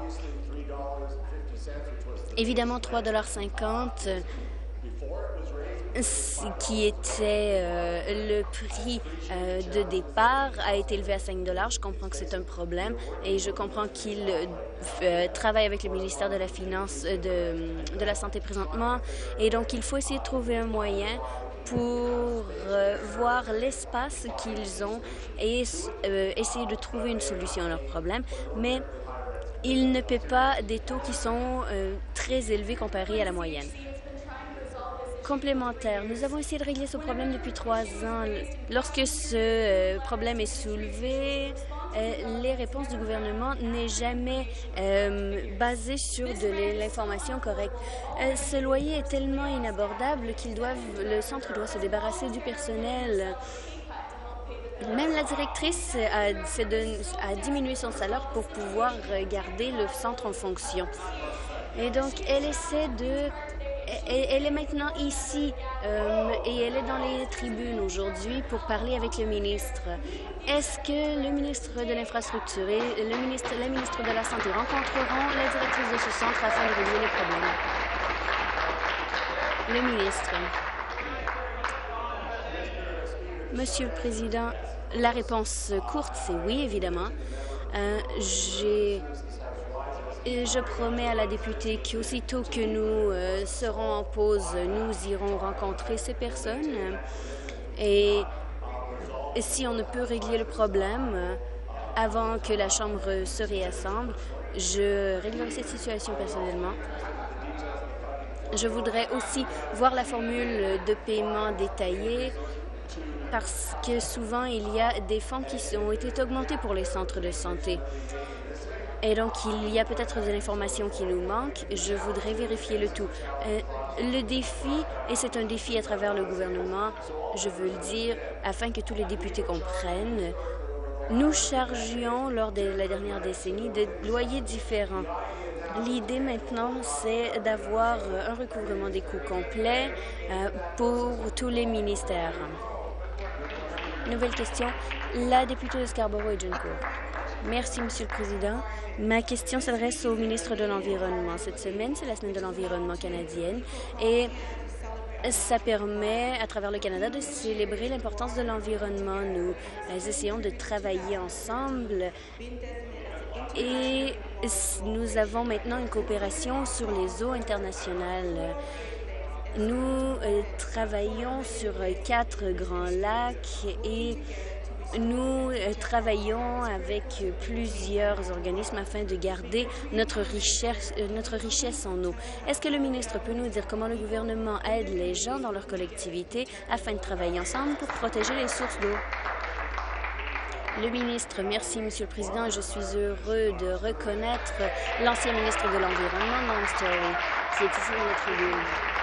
Évidemment, trois dollars cinquante qui était euh, le prix euh, de départ, a été élevé à cinq dollars. Je comprends que c'est un problème et je comprends qu'il euh, travaille avec le ministère de la Finance, euh, de, de la Santé présentement. Et donc, il faut essayer de trouver un moyen pour euh, voir l'espace qu'ils ont et euh, essayer de trouver une solution à leurs problèmes. Mais ils ne paient pas des taux qui sont euh, très élevés comparés à la moyenne. Complémentaire. Nous avons essayé de régler ce problème depuis trois ans. Lorsque ce euh, problème est soulevé, euh, les réponses du gouvernement n'est jamais euh, basée sur de l'information correcte. Euh, ce loyer est tellement inabordable qu'il doit, le centre doit se débarrasser du personnel. Même la directrice a, a diminué son salaire pour pouvoir garder le centre en fonction. Et donc, elle essaie de... Elle est maintenant ici euh, et elle est dans les tribunes aujourd'hui pour parler avec le ministre. Est-ce que le ministre de l'Infrastructure et le ministre, la ministre de la Santé rencontreront la directrice de ce centre afin de régler les problèmes? Le ministre. Monsieur le Président, la réponse courte, c'est oui, évidemment. Euh, j'ai... Et je promets à la députée qu'aussitôt que nous euh, serons en pause, nous irons rencontrer ces personnes. Et, et si on ne peut régler le problème euh, avant que la Chambre se réassemble, je réglerai cette situation personnellement. Je voudrais aussi voir la formule de paiement détaillée parce que souvent, il y a des fonds qui ont été augmentés pour les centres de santé. Et donc, il y a peut-être de l'information qui nous manque. Je voudrais vérifier le tout. Euh, le défi, et c'est un défi à travers le gouvernement, je veux le dire, afin que tous les députés comprennent, nous chargions, lors de la dernière décennie, des loyers différents. L'idée maintenant, c'est d'avoir un recouvrement des coûts complets euh, pour tous les ministères. Nouvelle question, la députée de Scarborough-Agincourt. Merci, Monsieur le Président. Ma question s'adresse au ministre de l'Environnement. Cette semaine, c'est la semaine de l'environnement canadienne et ça permet, à travers le Canada, de célébrer l'importance de l'environnement. Nous essayons de travailler ensemble et nous avons maintenant une coopération sur les eaux internationales. Nous euh, travaillons sur quatre grands lacs et nous euh, travaillons avec plusieurs organismes afin de garder notre richesse, euh, notre richesse en eau. Est-ce que le ministre peut nous dire comment le gouvernement aide les gens dans leur collectivité afin de travailler ensemble pour protéger les sources d'eau? Le ministre, merci, Monsieur le Président. Je suis heureux de reconnaître l'ancien ministre de l'Environnement, Norm Storey, qui est ici dans notre tribune.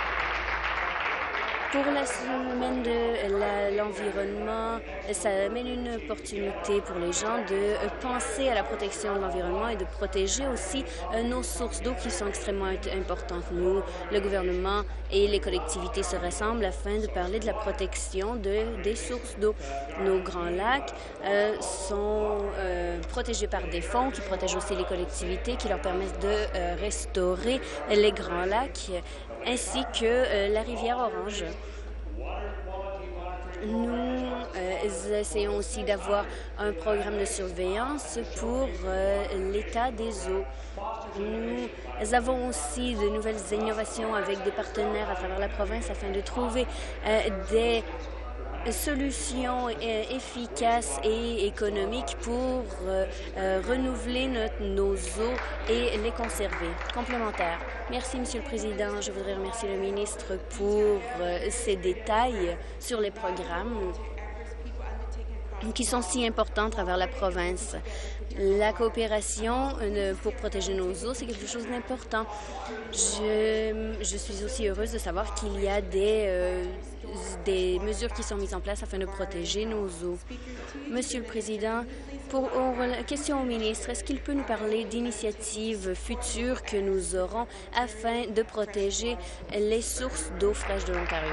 Pour la semaine de l'environnement, ça amène une opportunité pour les gens de penser à la protection de l'environnement et de protéger aussi nos sources d'eau qui sont extrêmement importantes. Nous, le gouvernement et les collectivités se rassemblent afin de parler de la protection de, des sources d'eau. Nos grands lacs euh, sont euh, protégés par des fonds qui protègent aussi les collectivités, qui leur permettent de euh, restaurer les grands lacs ainsi que euh, la rivière Orange. Nous euh, essayons aussi d'avoir un programme de surveillance pour euh, l'état des eaux. Nous avons aussi de nouvelles innovations avec des partenaires à travers la province afin de trouver euh, des solutions euh, efficaces et économiques pour euh, euh, renouveler notre, nos eaux et les conserver. Complémentaire. Merci, Monsieur le Président. Je voudrais remercier le ministre pour euh, ces détails sur les programmes qui sont si importants à travers la province. La coopération euh, pour protéger nos eaux, c'est quelque chose d'important. Je, je suis aussi heureuse de savoir qu'il y a des, euh, des mesures qui sont mises en place afin de protéger nos eaux. Monsieur le Président, pour la question au ministre, est-ce qu'il peut nous parler d'initiatives futures que nous aurons afin de protéger les sources d'eau fraîche de l'Ontario?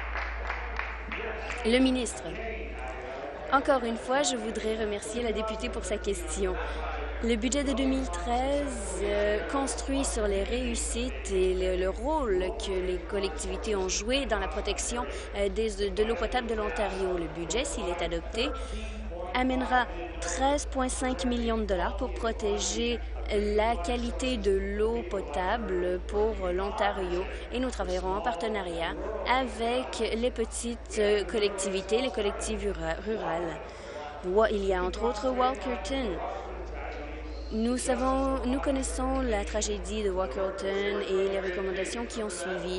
Le ministre. Encore une fois, je voudrais remercier la députée pour sa question. Le budget de deux mille treize euh, construit sur les réussites et le, le rôle que les collectivités ont joué dans la protection euh, des, de l'eau potable de l'Ontario. Le budget, s'il est adopté, amènera treize virgule cinq millions de dollars pour protéger la qualité de l'eau potable pour l'Ontario et nous travaillerons en partenariat avec les petites collectivités, les collectivités rurales. Il y a entre autres Walkerton. Nous savons, nous connaissons la tragédie de Walkerton et les recommandations qui ont suivi.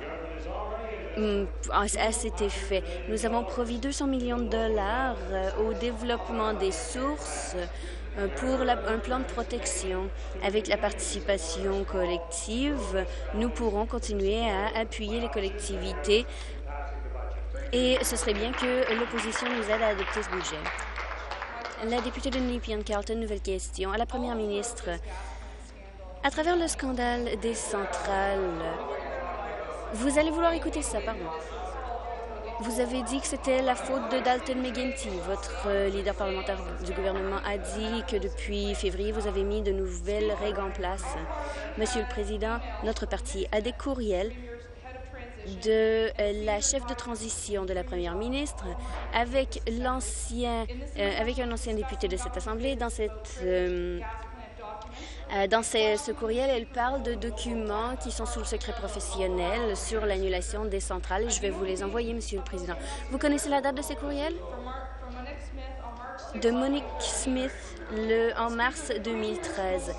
À cet effet, nous avons promis deux cents millions de dollars au développement des sources pour la, un plan de protection. Avec la participation collective, nous pourrons continuer à appuyer les collectivités et ce serait bien que l'opposition nous aide à adopter ce budget. La députée de Nepean-Carleton, nouvelle question à la première ministre. À travers le scandale des centrales, vous allez vouloir écouter ça, pardon. Vous avez dit que c'était la faute de Dalton McGuinty. Votre euh, leader parlementaire du gouvernement a dit que depuis février, vous avez mis de nouvelles règles en place. Monsieur le Président, notre parti a des courriels de euh, la chef de transition de la première ministre avec l'ancien, euh, avec un ancien député de cette Assemblée. Dans cette euh, Dans ce, ce courriel, elle parle de documents qui sont sous le secret professionnel sur l'annulation des centrales. Je vais vous les envoyer, Monsieur le Président. Vous connaissez la date de ces courriels? De Monique Smith, le, en mars deux mille treize.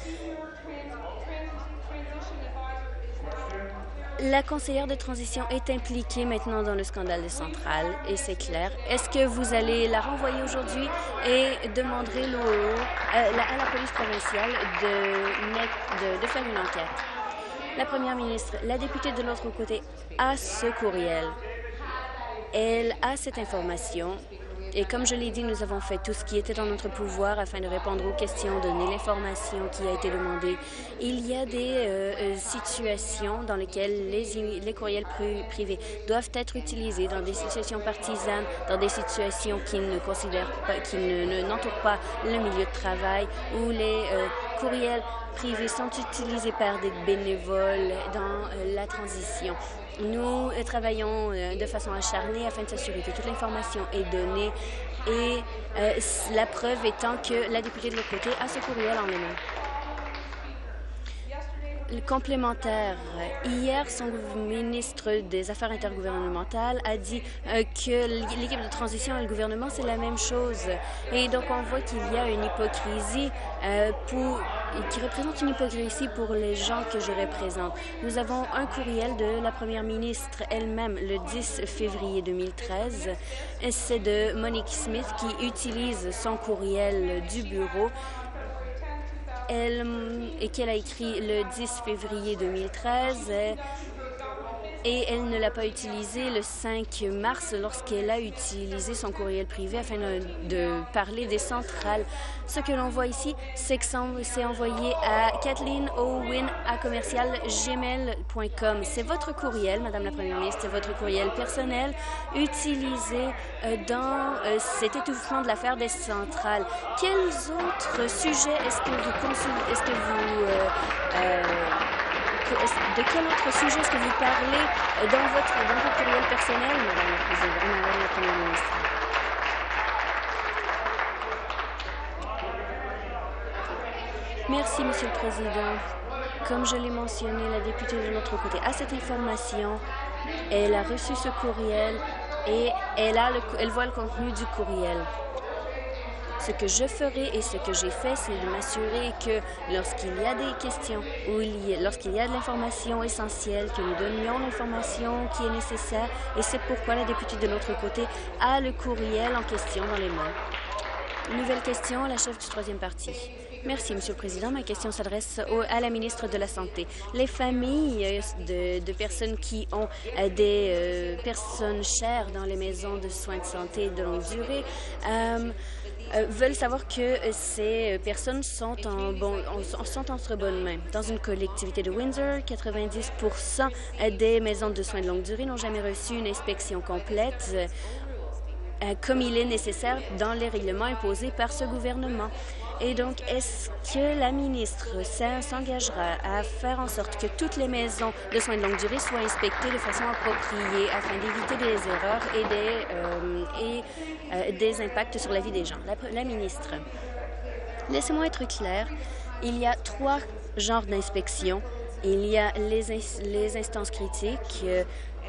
La conseillère de transition est impliquée maintenant dans le scandale des centrales, et c'est clair. Est-ce que vous allez la renvoyer aujourd'hui et demanderez l'O E à la, à la police provinciale de, de, de faire une enquête? La première ministre, la députée de l'autre côté, a ce courriel. Elle a cette information Et comme je l'ai dit, nous avons fait tout ce qui était dans notre pouvoir afin de répondre aux questions, donner l'information qui a été demandée. Il y a des euh, euh, situations dans lesquelles les, les courriels pri privés doivent être utilisés, dans des situations partisanes, dans des situations qui ne considèrent pas, qui ne, ne, n'entourent pas le milieu de travail, où les euh, courriels privés sont utilisés par des bénévoles dans euh, la transition. Nous euh, travaillons euh, de façon acharnée afin de s'assurer que toute l'information est donnée et euh, la preuve étant que la députée de l'autre côté a ce courriel en les mains. Le complémentaire. Hier, son ministre des Affaires intergouvernementales a dit euh, que l'équipe de transition et le gouvernement, c'est la même chose. Et donc, on voit qu'il y a une hypocrisie euh, pour, qui représente une hypocrisie pour les gens que je représente. Nous avons un courriel de la première ministre elle-même le dix février deux mille treize. C'est de Monique Smith qui utilise son courriel du bureau Elle, et qu'elle a écrit le dix février deux mille treize et elle ne l'a pas utilisé le cinq mars lorsqu'elle a utilisé son courriel privé afin de, de parler des centrales. Ce que l'on voit ici, c'est que c'est envoyé à Kathleen Owen à commercial gmail point com. C'est votre courriel, Madame la Première ministre, c'est votre courriel personnel utilisé euh, dans euh, cet étouffement de l'affaire des centrales. Quels autres sujets est-ce que vous consultez, est-ce que vous... Euh, euh, de quel autre sujet est-ce que vous parlez dans votre, dans votre courriel personnel, Madame la Présidente, Madame la Première ministre? Merci, Monsieur le Président. Comme je l'ai mentionné, la députée de l'autre côté a cette information. Elle a reçu ce courriel et elle, a le, elle voit le contenu du courriel. Ce que je ferai et ce que j'ai fait, c'est de m'assurer que lorsqu'il y a des questions ou lorsqu'il y a de l'information essentielle, que nous donnions l'information qui est nécessaire. Et c'est pourquoi la députée de l'autre côté a le courriel en question dans les mains. Nouvelle question à la chef du troisième parti. Merci, Monsieur le Président. Ma question s'adresse à la ministre de la Santé. Les familles de, de personnes qui ont euh, des euh, personnes chères dans les maisons de soins de santé de longue durée euh, Euh, veulent savoir que ces personnes sont, en bon, en, sont entre bonnes mains. Dans une collectivité de Windsor, quatre-vingt-dix pour cent des maisons de soins de longue durée n'ont jamais reçu une inspection complète euh, comme il est nécessaire dans les règlements imposés par ce gouvernement. Et donc, est-ce que la ministre s'engagera à faire en sorte que toutes les maisons de soins de longue durée soient inspectées de façon appropriée afin d'éviter des erreurs et des, euh, et, euh, des impacts sur la vie des gens? La, la ministre. Laissez-moi être clair. Il y a trois genres d'inspection. Il y a les, in les instances critiques euh,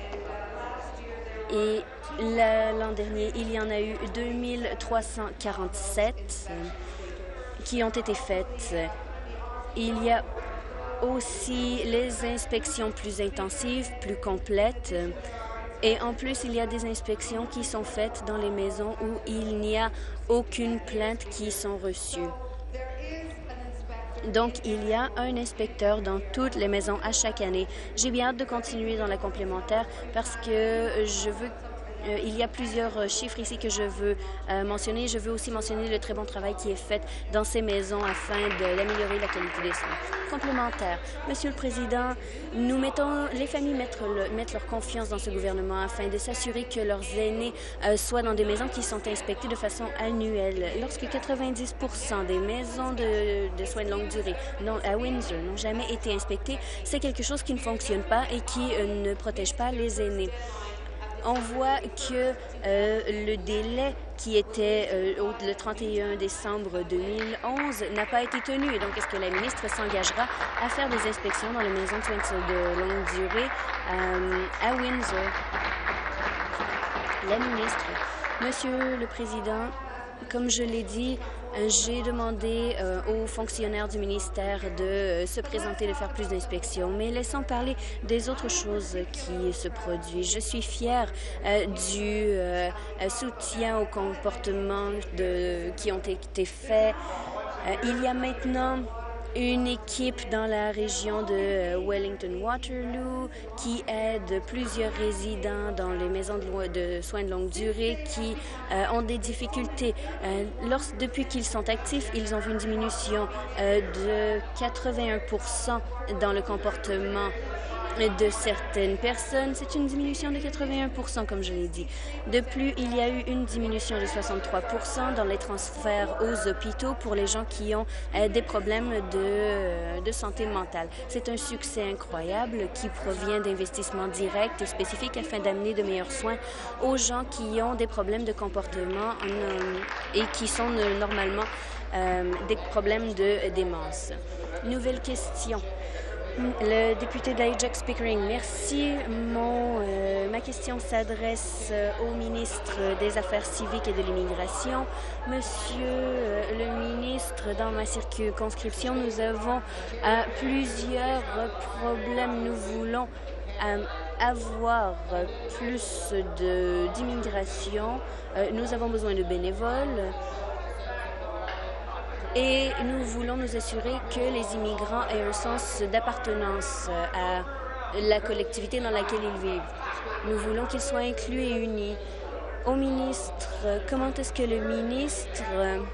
et l'an dernier, il y en a eu deux mille trois cent quarante-sept. Euh, qui ont été faites. Il y a aussi les inspections plus intensives, plus complètes. Et en plus, il y a des inspections qui sont faites dans les maisons où il n'y a aucune plainte qui sont reçues. Donc, il y a un inspecteur dans toutes les maisons à chaque année. J'ai bien hâte de continuer dans la complémentaire parce que je veux Euh, il y a plusieurs euh, chiffres ici que je veux euh, mentionner. Je veux aussi mentionner le très bon travail qui est fait dans ces maisons afin d'améliorer la qualité des soins. Complémentaire. Monsieur le Président, nous mettons, les familles mettent, le, mettent leur confiance dans ce gouvernement afin de s'assurer que leurs aînés euh, soient dans des maisons qui sont inspectées de façon annuelle. Lorsque quatre-vingt-dix pour cent des maisons de, de soins de longue durée non, à Windsor n'ont jamais été inspectées, c'est quelque chose qui ne fonctionne pas et qui euh, ne protège pas les aînés. On voit que euh, le délai qui était euh, le trente et un décembre deux mille onze n'a pas été tenu. Et donc, est-ce que la ministre s'engagera à faire des inspections dans les maisons de soins de longue durée euh, à Windsor? La ministre. Monsieur le Président, comme je l'ai dit, j'ai demandé euh, aux fonctionnaires du ministère de euh, se présenter, de faire plus d'inspections. Mais laissons parler des autres choses qui se produisent. Je suis fière euh, du euh, soutien aux comportements de, qui ont été faits. Euh, il y a maintenant une équipe dans la région de Wellington-Waterloo qui aide plusieurs résidents dans les maisons de, de soins de longue durée qui euh, ont des difficultés. Euh, lors, depuis qu'ils sont actifs, ils ont vu une diminution euh, de quatre-vingt-un pour cent dans le comportement de certaines personnes. C'est une diminution de quatre-vingt-un pour cent, comme je l'ai dit. De plus, il y a eu une diminution de soixante-trois pour cent dans les transferts aux hôpitaux pour les gens qui ont euh, des problèmes de, euh, de santé mentale. C'est un succès incroyable qui provient d'investissements directs et spécifiques afin d'amener de meilleurs soins aux gens qui ont des problèmes de comportement euh, et qui sont euh, normalement euh, des problèmes de démence. Nouvelle question. Le député d'Ajax Pickering, merci. Mon, euh, ma question s'adresse euh, au ministre des Affaires civiques et de l'immigration. Monsieur euh, le ministre, dans ma circonscription, nous avons euh, plusieurs problèmes. Nous voulons euh, avoir plus d'immigration. Euh, nous avons besoin de bénévoles. Et nous voulons nous assurer que les immigrants aient un sens d'appartenance à la collectivité dans laquelle ils vivent. Nous voulons qu'ils soient inclus et unis. Au ministre, comment est-ce que le ministre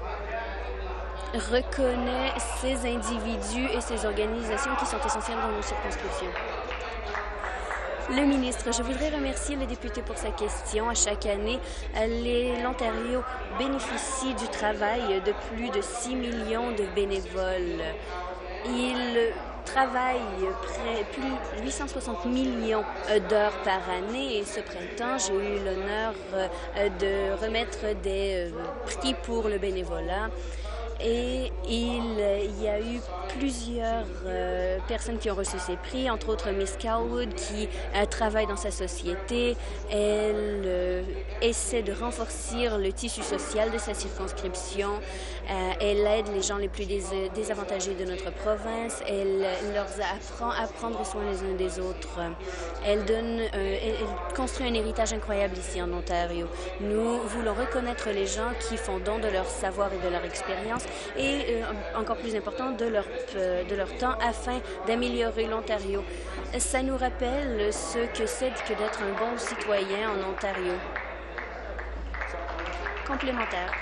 reconnaît ces individus et ces organisations qui sont essentielles dans nos circonscriptions? Le ministre, je voudrais remercier le député pour sa question. À chaque année, l'Ontario bénéficie du travail de plus de six millions de bénévoles. Il travaille près plus huit cent soixante millions d'heures par année et ce printemps, j'ai eu l'honneur de remettre des prix pour le bénévolat. Et il y a eu plusieurs euh, personnes qui ont reçu ces prix, entre autres Miss Calwood, qui euh, travaille dans sa société. Elle euh, essaie de renforcer le tissu social de sa circonscription. Euh, elle aide les gens les plus dés désavantagés de notre province. Elle leur apprend à prendre soin les uns des autres. Elle, donne, euh, elle, elle construit un héritage incroyable ici en Ontario. Nous voulons reconnaître les gens qui font don de leur savoir et de leur expérience et, euh, encore plus important, de leur, euh, de leur temps afin d'améliorer l'Ontario. Ça nous rappelle ce que c'est que d'être un bon citoyen en Ontario. Complémentaire.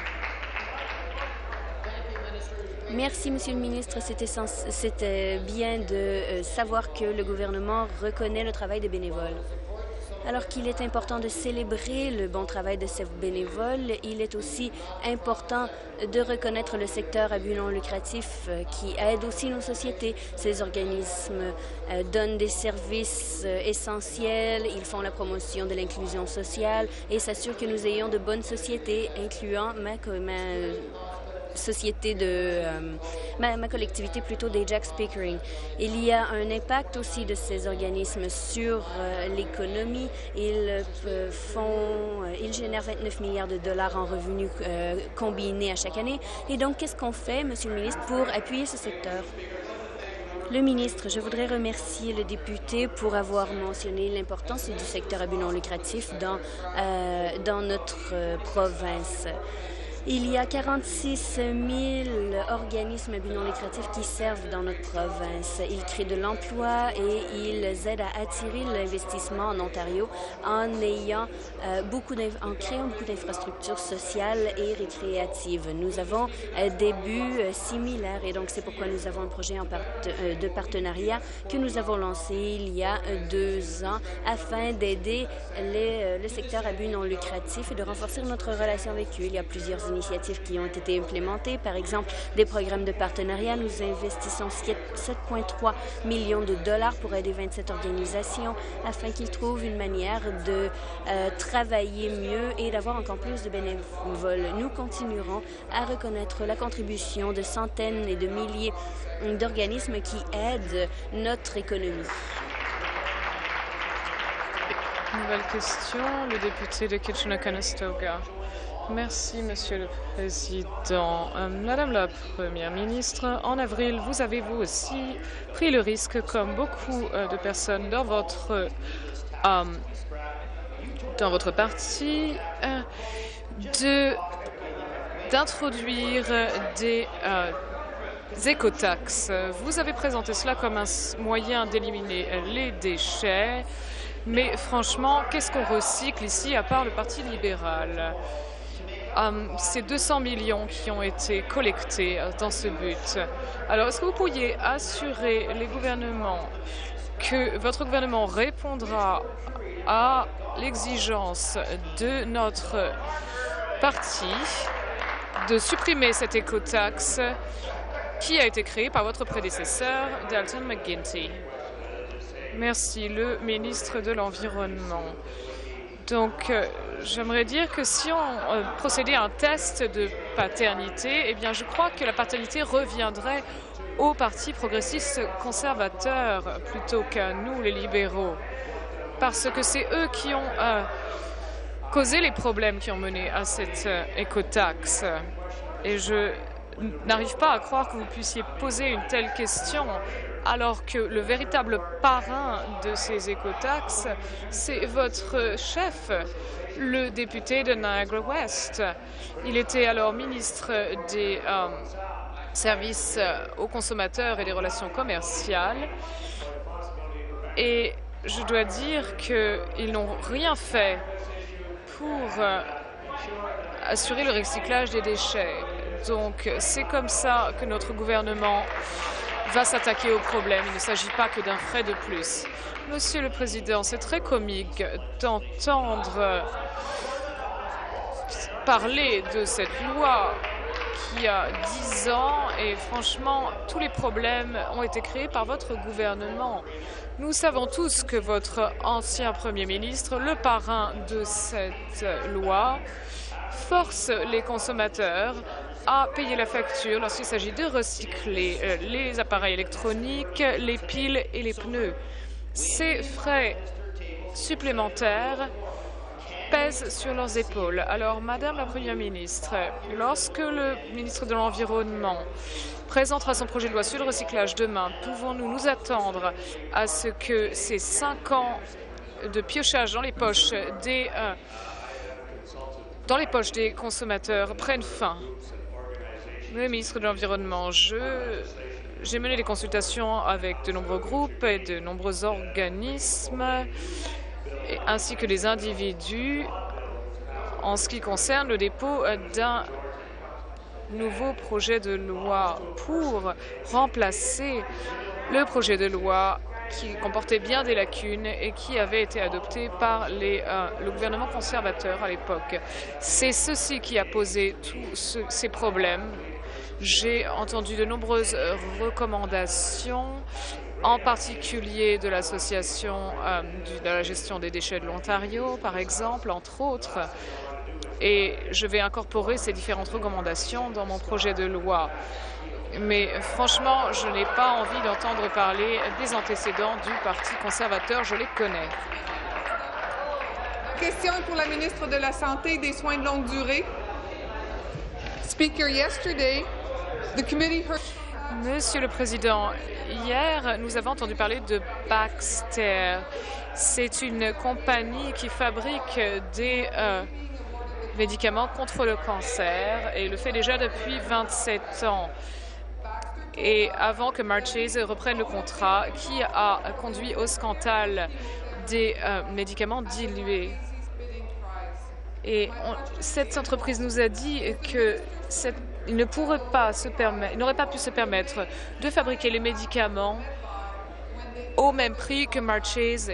Merci, Monsieur le ministre. C'était bien de euh, savoir que le gouvernement reconnaît le travail des bénévoles. Alors qu'il est important de célébrer le bon travail de ces bénévoles, il est aussi important de reconnaître le secteur à but non lucratif qui aide aussi nos sociétés. Ces organismes euh, donnent des services euh, essentiels, ils font la promotion de l'inclusion sociale et s'assurent que nous ayons de bonnes sociétés, incluant ma, ma société de euh, ma, ma collectivité plutôt d'Ajax Pickering. Il y a un impact aussi de ces organismes sur euh, l'économie. Ils euh, font, euh, ils génèrent vingt-neuf milliards de dollars en revenus euh, combinés à chaque année. Et donc, qu'est-ce qu'on fait, Monsieur le ministre, pour appuyer ce secteur? Le ministre, je voudrais remercier le député pour avoir mentionné l'importance du secteur à but non lucratif dans, euh, dans notre euh, province. Il y a quarante-six mille organismes à but non lucratif qui servent dans notre province. Ils créent de l'emploi et ils aident à attirer l'investissement en Ontario en, ayant, euh, beaucoup en créant beaucoup d'infrastructures sociales et récréatives. Nous avons euh, des buts euh, similaires et donc c'est pourquoi nous avons un projet en part euh, de partenariat que nous avons lancé il y a euh, deux ans afin d'aider euh, le secteur à but non lucratif et de renforcer notre relation avec eux. Il y a plusieurs initiatives qui ont été implémentées. Par exemple, des programmes de partenariat. Nous investissons sept virgule trois millions de dollars pour aider vingt-sept organisations afin qu'ils trouvent une manière de euh, travailler mieux et d'avoir encore plus de bénévoles. Nous continuerons à reconnaître la contribution de centaines et de milliers d'organismes qui aident notre économie. Nouvelle question, le député de Kitchener-Conestoga. Merci, Monsieur le Président. Euh, Madame la Première ministre, en avril, vous avez vous aussi pris le risque, comme beaucoup euh, de personnes dans votre, euh, dans votre parti, euh, de d'introduire des, euh, écotaxes. Vous avez présenté cela comme un moyen d'éliminer les déchets, mais franchement, qu'est-ce qu'on recycle ici à part le Parti libéral? Um, c'est deux cents millions qui ont été collectés dans ce but. Alors, est-ce que vous pourriez assurer les gouvernements que votre gouvernement répondra à l'exigence de notre parti de supprimer cette écotaxe qui a été créée par votre prédécesseur, Dalton McGuinty? Merci, le ministre de l'Environnement. Donc, euh, j'aimerais dire que si on euh, procédait à un test de paternité, eh bien, je crois que la paternité reviendrait au Parti progressiste conservateur plutôt qu'à nous, les libéraux, parce que c'est eux qui ont euh, causé les problèmes qui ont mené à cette euh, écotaxe. Et je n'arrive pas à croire que vous puissiez poser une telle question alors que le véritable parrain de ces écotaxes, c'est votre chef, le député de Niagara West. Il était alors ministre des euh, services aux consommateurs et des relations commerciales. Et je dois dire qu'ils n'ont rien fait pour euh, assurer le recyclage des déchets. Donc, c'est comme ça que notre gouvernement va s'attaquer au problème. Il ne s'agit pas que d'un frais de plus. Monsieur le Président, c'est très comique d'entendre parler de cette loi qui a dix ans et franchement, tous les problèmes ont été créés par votre gouvernement. Nous savons tous que votre ancien Premier ministre, le parrain de cette loi, force les consommateurs à payer la facture lorsqu'il s'agit de recycler euh, les appareils électroniques, les piles et les pneus. Ces frais supplémentaires pèsent sur leurs épaules. Alors, Madame la Première ministre, lorsque le ministre de l'Environnement présentera son projet de loi sur le recyclage demain, pouvons-nous nous attendre à ce que ces cinq ans de piochage dans les poches des, euh, dans les poches des consommateurs prennent fin? Le ministre de l'Environnement, je... j'ai mené des consultations avec de nombreux groupes et de nombreux organismes, et, ainsi que des individus, en ce qui concerne le dépôt d'un nouveau projet de loi pour remplacer le projet de loi qui comportait bien des lacunes et qui avait été adopté par les, euh, le gouvernement conservateur à l'époque. C'est ceci qui a posé tous ce, ces problèmes. J'ai entendu de nombreuses recommandations, en particulier de l'Association euh, de la gestion des déchets de l'Ontario, par exemple, entre autres. Et je vais incorporer ces différentes recommandations dans mon projet de loi. Mais franchement, je n'ai pas envie d'entendre parler des antécédents du Parti conservateur. Je les connais. Question pour la ministre de la Santé et des Soins de longue durée. Speaker, yesterday, the committee heard... Monsieur le Président, hier, nous avons entendu parler de Baxter. C'est une compagnie qui fabrique des euh, médicaments contre le cancer et le fait déjà depuis vingt-sept ans. Et avant que Marchese reprenne le contrat, qui a conduit au scandale des euh, médicaments dilués. Et on, cette entreprise nous a dit que cette, il ne pourrait pas se permettre, il n'aurait pas pu se permettre de fabriquer les médicaments au même prix que Marchese.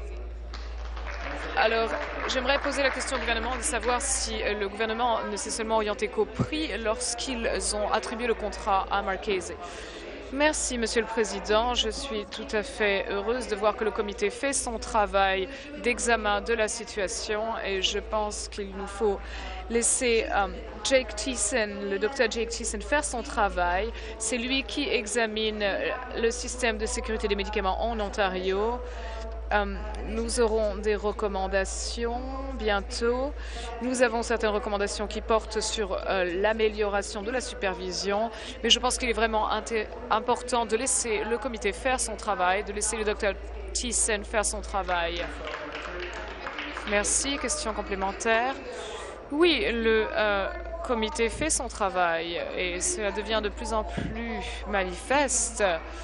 Alors, j'aimerais poser la question au gouvernement de savoir si le gouvernement ne s'est seulement orienté qu'au prix lorsqu'ils ont attribué le contrat à Marchese. Merci, Monsieur le Président. Je suis tout à fait heureuse de voir que le comité fait son travail d'examen de la situation et je pense qu'il nous faut laisser um, Jake Thiessen, le docteur Jake Thiessen, faire son travail. C'est lui qui examine le système de sécurité des médicaments en Ontario. Um, nous aurons des recommandations bientôt. Nous avons certaines recommandations qui portent sur euh, l'amélioration de la supervision, mais je pense qu'il est vraiment important de laisser le comité faire son travail, de laisser le docteur Thiessen faire son travail. Merci. Question complémentaire. Oui, le euh, comité fait son travail et cela devient de plus en plus manifeste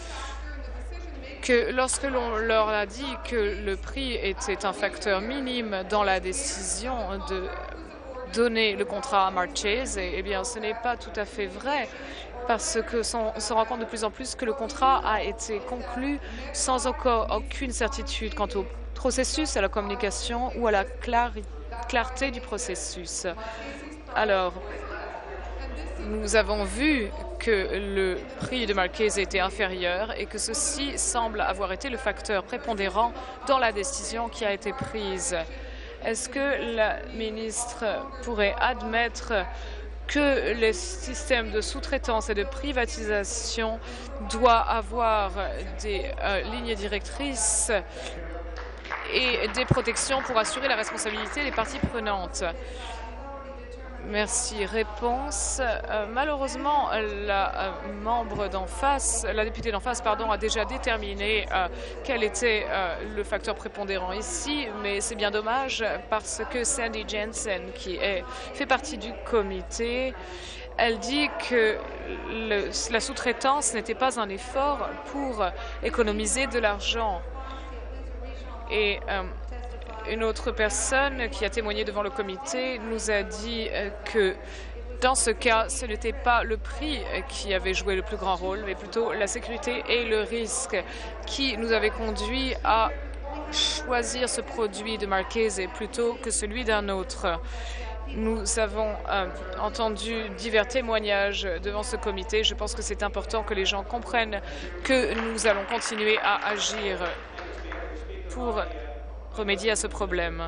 que lorsque l'on leur a dit que le prix était un facteur minime dans la décision de donner le contrat à Marchese, eh bien, ce n'est pas tout à fait vrai, parce que on se rend compte de plus en plus que le contrat a été conclu sans encore aucune certitude quant au processus, à la communication ou à la clarté du processus. Alors, nous avons vu que le prix de Marchese était inférieur et que ceci semble avoir été le facteur prépondérant dans la décision qui a été prise. Est-ce que la ministre pourrait admettre que le système de sous-traitance et de privatisation doit avoir des euh, lignes directrices et des protections pour assurer la responsabilité des parties prenantes? Merci. Réponse. Euh, malheureusement, la euh, membre d'en face, la députée d'en face, pardon, a déjà déterminé euh, quel était euh, le facteur prépondérant ici, mais c'est bien dommage parce que Sandy Jensen, qui est, fait partie du comité, elle dit que le, la sous-traitance n'était pas un effort pour économiser de l'argent. Et euh, une autre personne qui a témoigné devant le comité nous a dit que dans ce cas, ce n'était pas le prix qui avait joué le plus grand rôle, mais plutôt la sécurité et le risque qui nous avait conduit à choisir ce produit de Marchese plutôt que celui d'un autre. Nous avons euh, entendu divers témoignages devant ce comité. Je pense que c'est important que les gens comprennent que nous allons continuer à agir pour remédier à ce problème.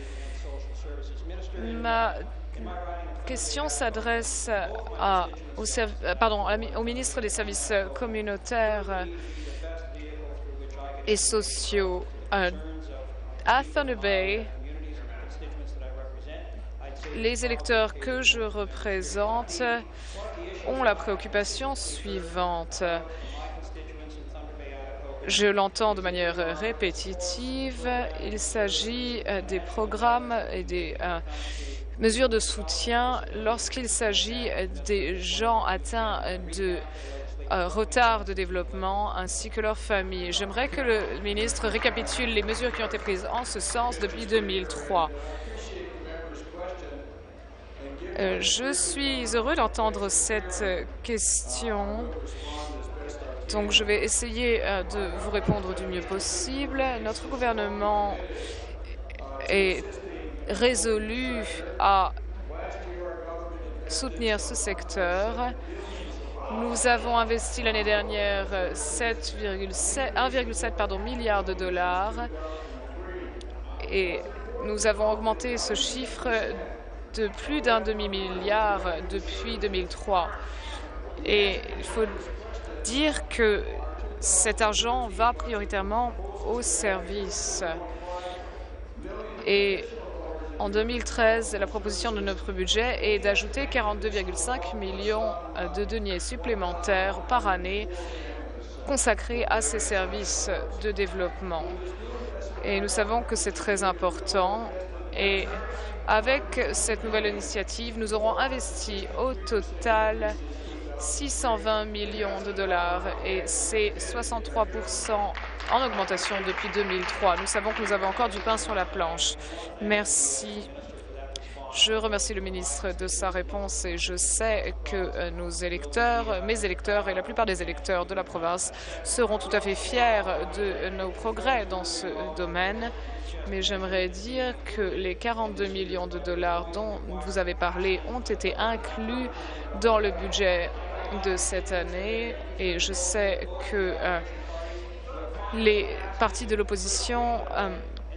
Ma question s'adresse à, au, pardon, au ministre des Services communautaires et sociaux. À Thunder Bay, les électeurs que je représente ont la préoccupation suivante. Je l'entends de manière répétitive. Il s'agit des programmes et des euh, mesures de soutien lorsqu'il s'agit des gens atteints de euh, retard de développement ainsi que leurs familles. J'aimerais que le ministre récapitule les mesures qui ont été prises en ce sens depuis deux mille trois. Euh, je suis heureux d'entendre cette question. Donc, je vais essayer euh, de vous répondre du mieux possible. Notre gouvernement est résolu à soutenir ce secteur. Nous avons investi l'année dernière un virgule sept milliard de dollars et nous avons augmenté ce chiffre de plus d'un demi-milliard depuis deux mille trois. Et il faut dire que cet argent va prioritairement aux services. Et en deux mille treize, la proposition de notre budget est d'ajouter quarante-deux virgule cinq millions de deniers supplémentaires par année consacrés à ces services de développement. Et nous savons que c'est très important. Et avec cette nouvelle initiative, nous aurons investi au total six cent vingt millions de dollars et c'est soixante-trois pour cent en augmentation depuis deux mille trois. Nous savons que nous avons encore du pain sur la planche. Merci. Je remercie le ministre de sa réponse et je sais que nos électeurs, mes électeurs et la plupart des électeurs de la province seront tout à fait fiers de nos progrès dans ce domaine. Mais j'aimerais dire que les quarante-deux millions de dollars dont vous avez parlé ont été inclus dans le budget de cette année et je sais que euh, les partis de l'opposition euh,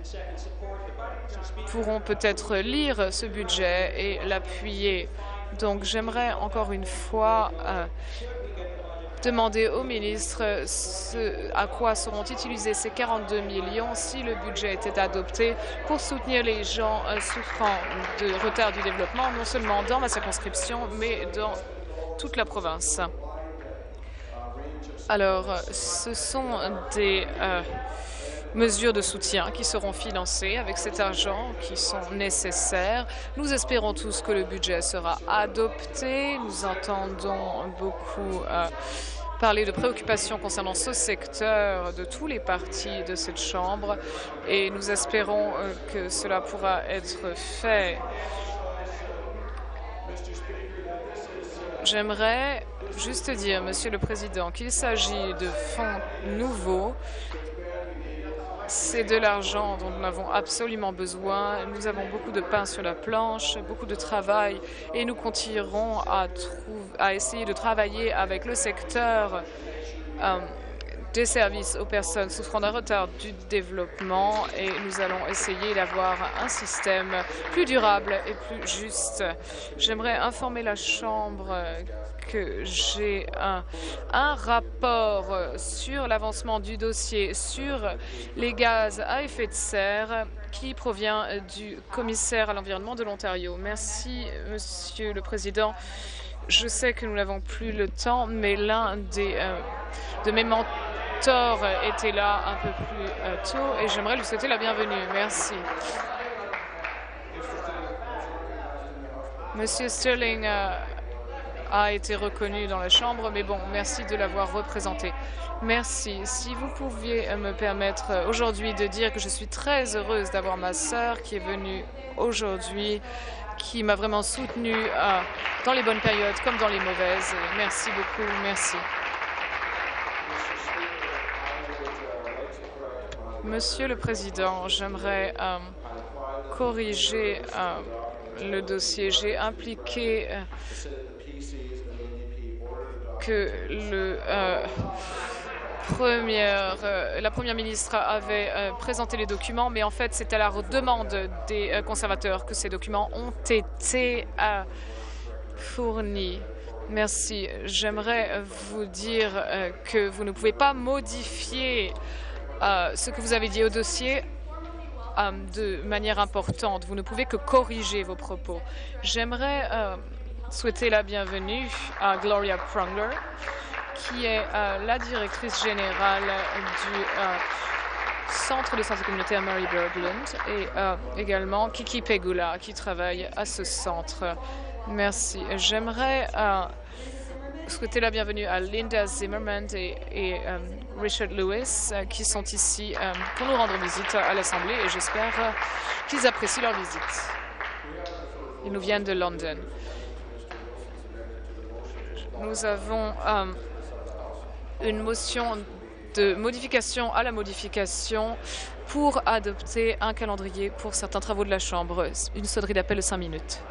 pourront peut-être lire ce budget et l'appuyer. Donc j'aimerais encore une fois euh, demander au ministre ce, à quoi seront utilisés ces quarante-deux millions si le budget était adopté pour soutenir les gens euh, souffrant de retard du développement, non seulement dans ma circonscription, mais dans toute la province. Alors, ce sont des euh, mesures de soutien qui seront financées avec cet argent qui sont nécessaires. Nous espérons tous que le budget sera adopté. Nous entendons beaucoup euh, parler de préoccupations concernant ce secteur de tous les partis de cette Chambre et nous espérons euh, que cela pourra être fait. J'aimerais juste dire, Monsieur le Président, qu'il s'agit de fonds nouveaux. C'est de l'argent dont nous avons absolument besoin. Nous avons beaucoup de pain sur la planche, beaucoup de travail et nous continuerons à, à essayer de travailler avec le secteur euh, des services aux personnes souffrant d'un retard du développement et nous allons essayer d'avoir un système plus durable et plus juste. J'aimerais informer la Chambre que j'ai un, un rapport sur l'avancement du dossier sur les gaz à effet de serre qui provient du commissaire à l'environnement de l'Ontario. Merci, Monsieur le Président. Je sais que nous n'avons plus le temps, mais l'un des euh, de mes mentors était là un peu plus euh, tôt et j'aimerais lui souhaiter la bienvenue. Merci. Monsieur Sterling euh, a été reconnu dans la Chambre, mais bon, merci de l'avoir représenté. Merci. Si vous pouviez me permettre aujourd'hui de dire que je suis très heureuse d'avoir ma sœur qui est venue aujourd'hui, qui m'a vraiment soutenue euh, dans les bonnes périodes comme dans les mauvaises. Merci beaucoup. Merci. Monsieur le Président, j'aimerais euh, corriger euh, le dossier. J'ai impliqué euh, que le, euh, première, euh, la Première ministre avait euh, présenté les documents, mais en fait, c'est à la demande des euh, conservateurs que ces documents ont été euh, fournis. Merci. J'aimerais vous dire euh, que vous ne pouvez pas modifier euh, ce que vous avez dit au dossier euh, de manière importante. Vous ne pouvez que corriger vos propos. J'aimerais euh, souhaiter la bienvenue à Gloria Prungler, qui est euh, la directrice générale du euh, Centre de santé communautaire Mary Berglund et euh, également Kiki Pegula, qui travaille à ce centre. Merci. J'aimerais euh, souhaiter la bienvenue à Linda Zimmerman et, et euh, Richard Lewis, euh, qui sont ici euh, pour nous rendre visite à l'Assemblée et j'espère euh, qu'ils apprécient leur visite. Ils nous viennent de London. Nous avons euh, une motion de modification à la modification pour adopter un calendrier pour certains travaux de la Chambre. Une sonnerie d'appel de cinq minutes.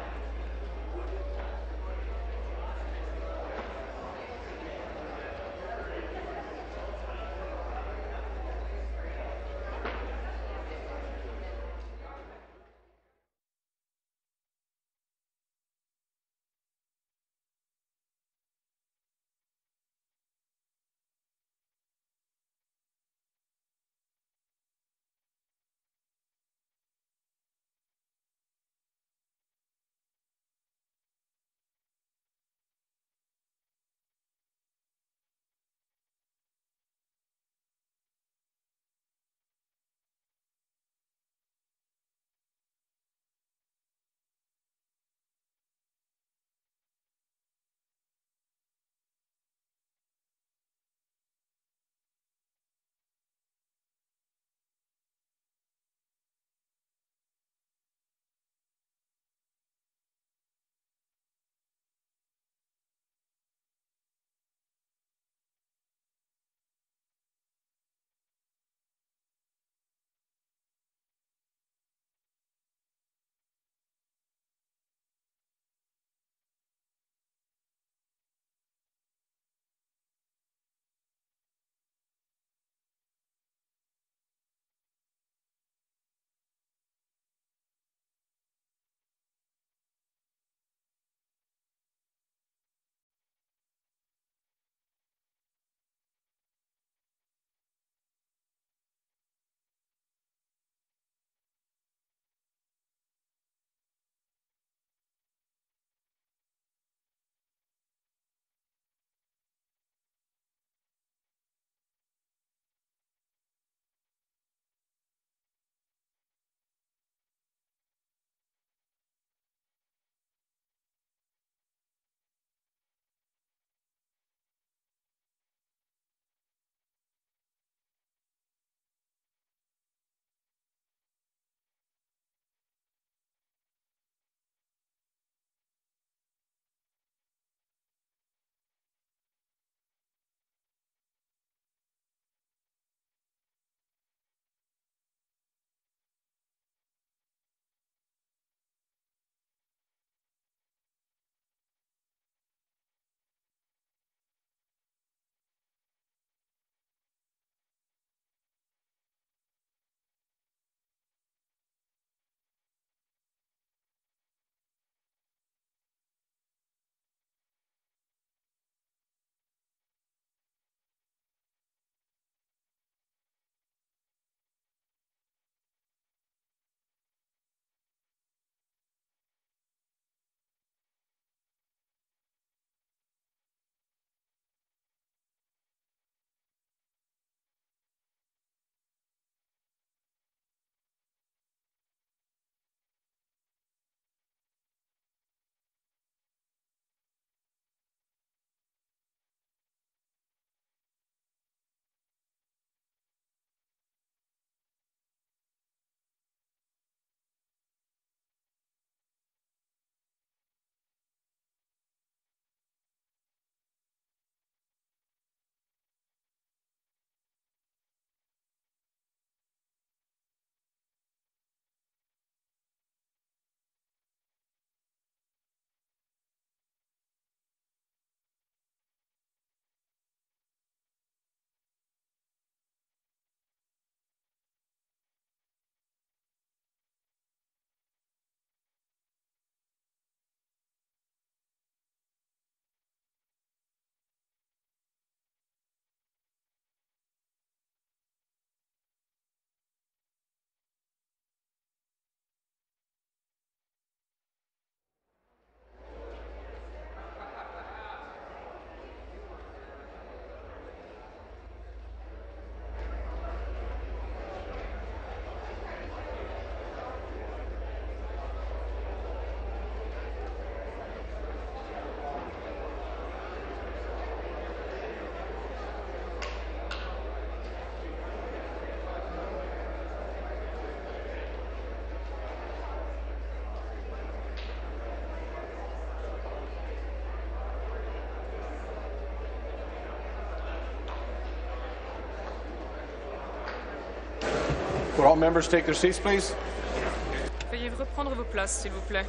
Will all members take their seats, please? Veuillez reprendre vos places, s'il vous plaît.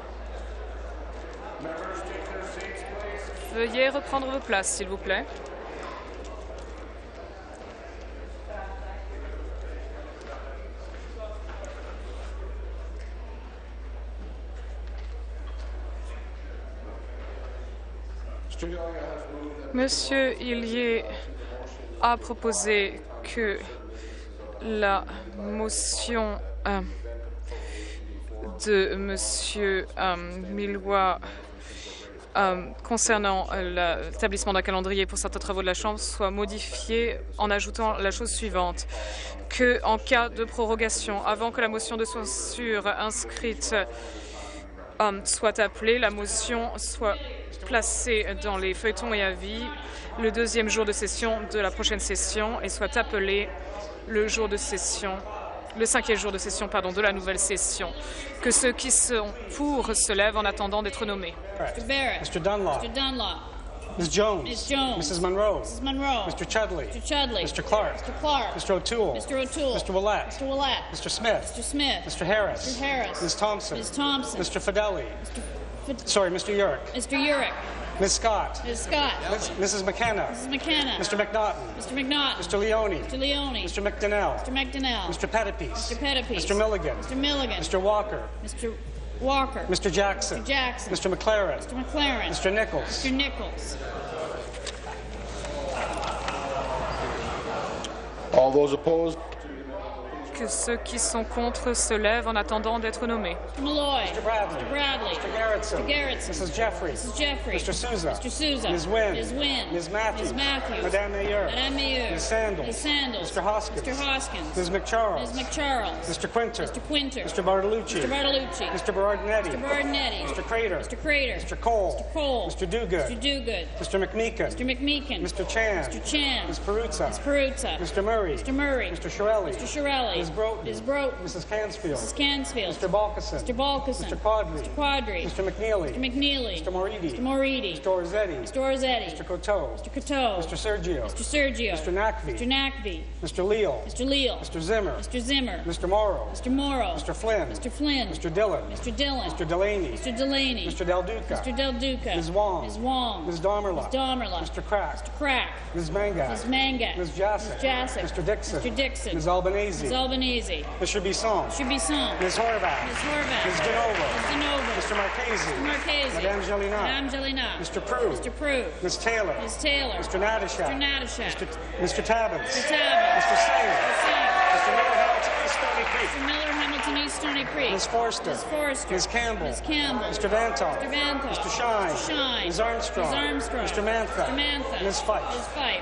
Veuillez reprendre vos places, s'il vous plaît. Monsieur Hillier a proposé que la motion euh, de Monsieur euh, Millois euh, concernant euh, l'établissement d'un calendrier pour certains travaux de la Chambre soit modifiée en ajoutant la chose suivante, que en cas de prorogation, avant que la motion de censure inscrite euh, soit appelée, la motion soit placée dans les feuilletons et avis le deuxième jour de session de la prochaine session et soit appelée le jour de session, le cinquième jour de session pardon, de la nouvelle session. Que ceux qui sont pour se lèvent en attendant d'être nommés. Mister Barrett. Mister Dunlop. Mister Dunlop. Miz Jones. Miz Jones. Missus Monroe. Missus Monroe. Mister Chudley. Mister Chudley. Mister Clark. Mister Clark. Mister O'Toole. Mister O'Toole. Mister Willett. Mister Willett. Mister Smith. Mister Smith. Mister Harris. Mister Harris. Miz Thompson. Miz Thompson. Mister Fideli. Mister Fid Sorry, Mister Yurick. Mister Urick. Miz Scott. Miz Scott. Miz Missus McKenna. Missus McKenna. Mister McNaughton. Mister McNaughton. Mister Leone. Mister Leone. Mister McDonnell. Mister McDonnell. Mister Pettipies. Mister Pettipies. Mister Milligan. Mister Milligan. Mister Walker. Mister Walker. Mister Jackson. Mister Jackson. Mister McLaren. Mister McLaren. Mister Nichols. Mister Nichols. All those opposed? Que ceux qui sont contre se lèvent en attendant d'être nommés. Mister Malloy. Mister Bradley. Mister Bradley. Mister Garrettson. Mister Garrettson. Missus Jeffrey. Missus Jeffrey. Mister Souza. Mister Souza. Miz Wynn. Miz Wynn. Miz Matthews. Miz Matthews. Madame Mayor. Madame Mayor. Miz Sandals. Miz Sandals. Mister Hoskins. Mister Hoskins. Miz McCharles. Miz McCharles. Mister Quinter. Mister Quinter. Mister Bartolucci. Mister Bartolucci. Mister Berardinetti. Mister Berardinetti. Mister Crater. Mister Crater. Mister Cole. Mister Cole. Mister Duguid. Mister Duguid. Mister McMeekin. Mister McMeekin. Mister Chan. Mister Chan. Miz Peruzza. Miz Peruzza. Mister Murray. Mister Murray. Mister Shirelli. Mister Shirelli. Miz Broughton. Miz Broughton. Missus Cansfield. Missus Cansfield. Mister Balkison. Mister Balkison. Mister Quadri. Mister Quadri. Mister McNeely. Mister McNeely. Mister Moridi. Mister Moridi. Mister Orzetti. Mister Orzetti. Mister Coteau. Mister Coteau. Mister Sergio. Mister Sergio. Mister Nakvi. Mister Nakvi. Mister Leal. Mister Leal. Mister Zimmer. Mister Zimmer. Mister Morrow. Mister Morrow. Mister Flynn. Mister Flynn. Mister Dillon. Mister Dillon. Mister Delaney. Mister Delaney. Mister Del Duca. Mister Del Duca. Miz Wong. Miz Wong. Miz Domerla. Miz Domerla. Mister Crack. Mister Crack. Miz Mangat. Miz Mangat. Miz Jassic. Miz Jassic. Mister Dixon. Mister Dixon. Miz Albanese. Miz Albanese. Mister Bisson. Mister Bisson. Miz Horvath. Miz Horvath. Miz Genova. Miz Genova. Mister Marchese. Mister Marchese. Madame Jelena. Madame Jelena. Mister Prue. Mister Prue. Miz Taylor. Miz Taylor. Mister Natashak. Mister Natashak. Mister Mister Tabbins. Mister Tabbins. Mister Singh. Mister Singh. Mister Miller Hamilton East Stony Creek. Mister Miller Hamilton East Stony Creek. Miz Forster. Miz Forster. Miz Campbell. Miz Campbell. Mister Vantoff. Mister Vantoff. Mister Shine. Mister Shine. Miz Armstrong. Miz Armstrong. Mister Mantha. Mister Mantha. Miz Fife. Miz Fife.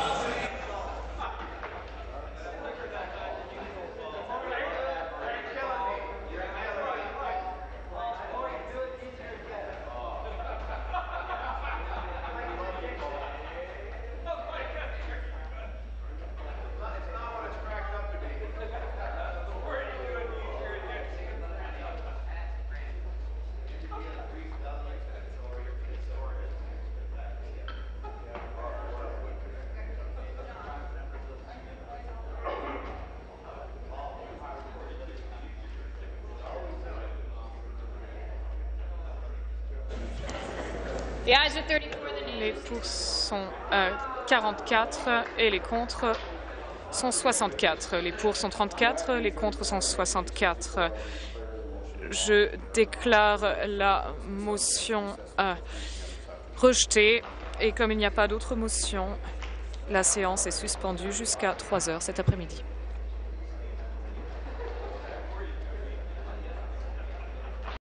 Les pour sont euh, quarante-quatre et les contre sont soixante-quatre. Les pour sont trente-quatre, les contre sont soixante-quatre. Je déclare la motion euh, rejetée et comme il n'y a pas d'autre motion, la séance est suspendue jusqu'à trois heures cet après-midi.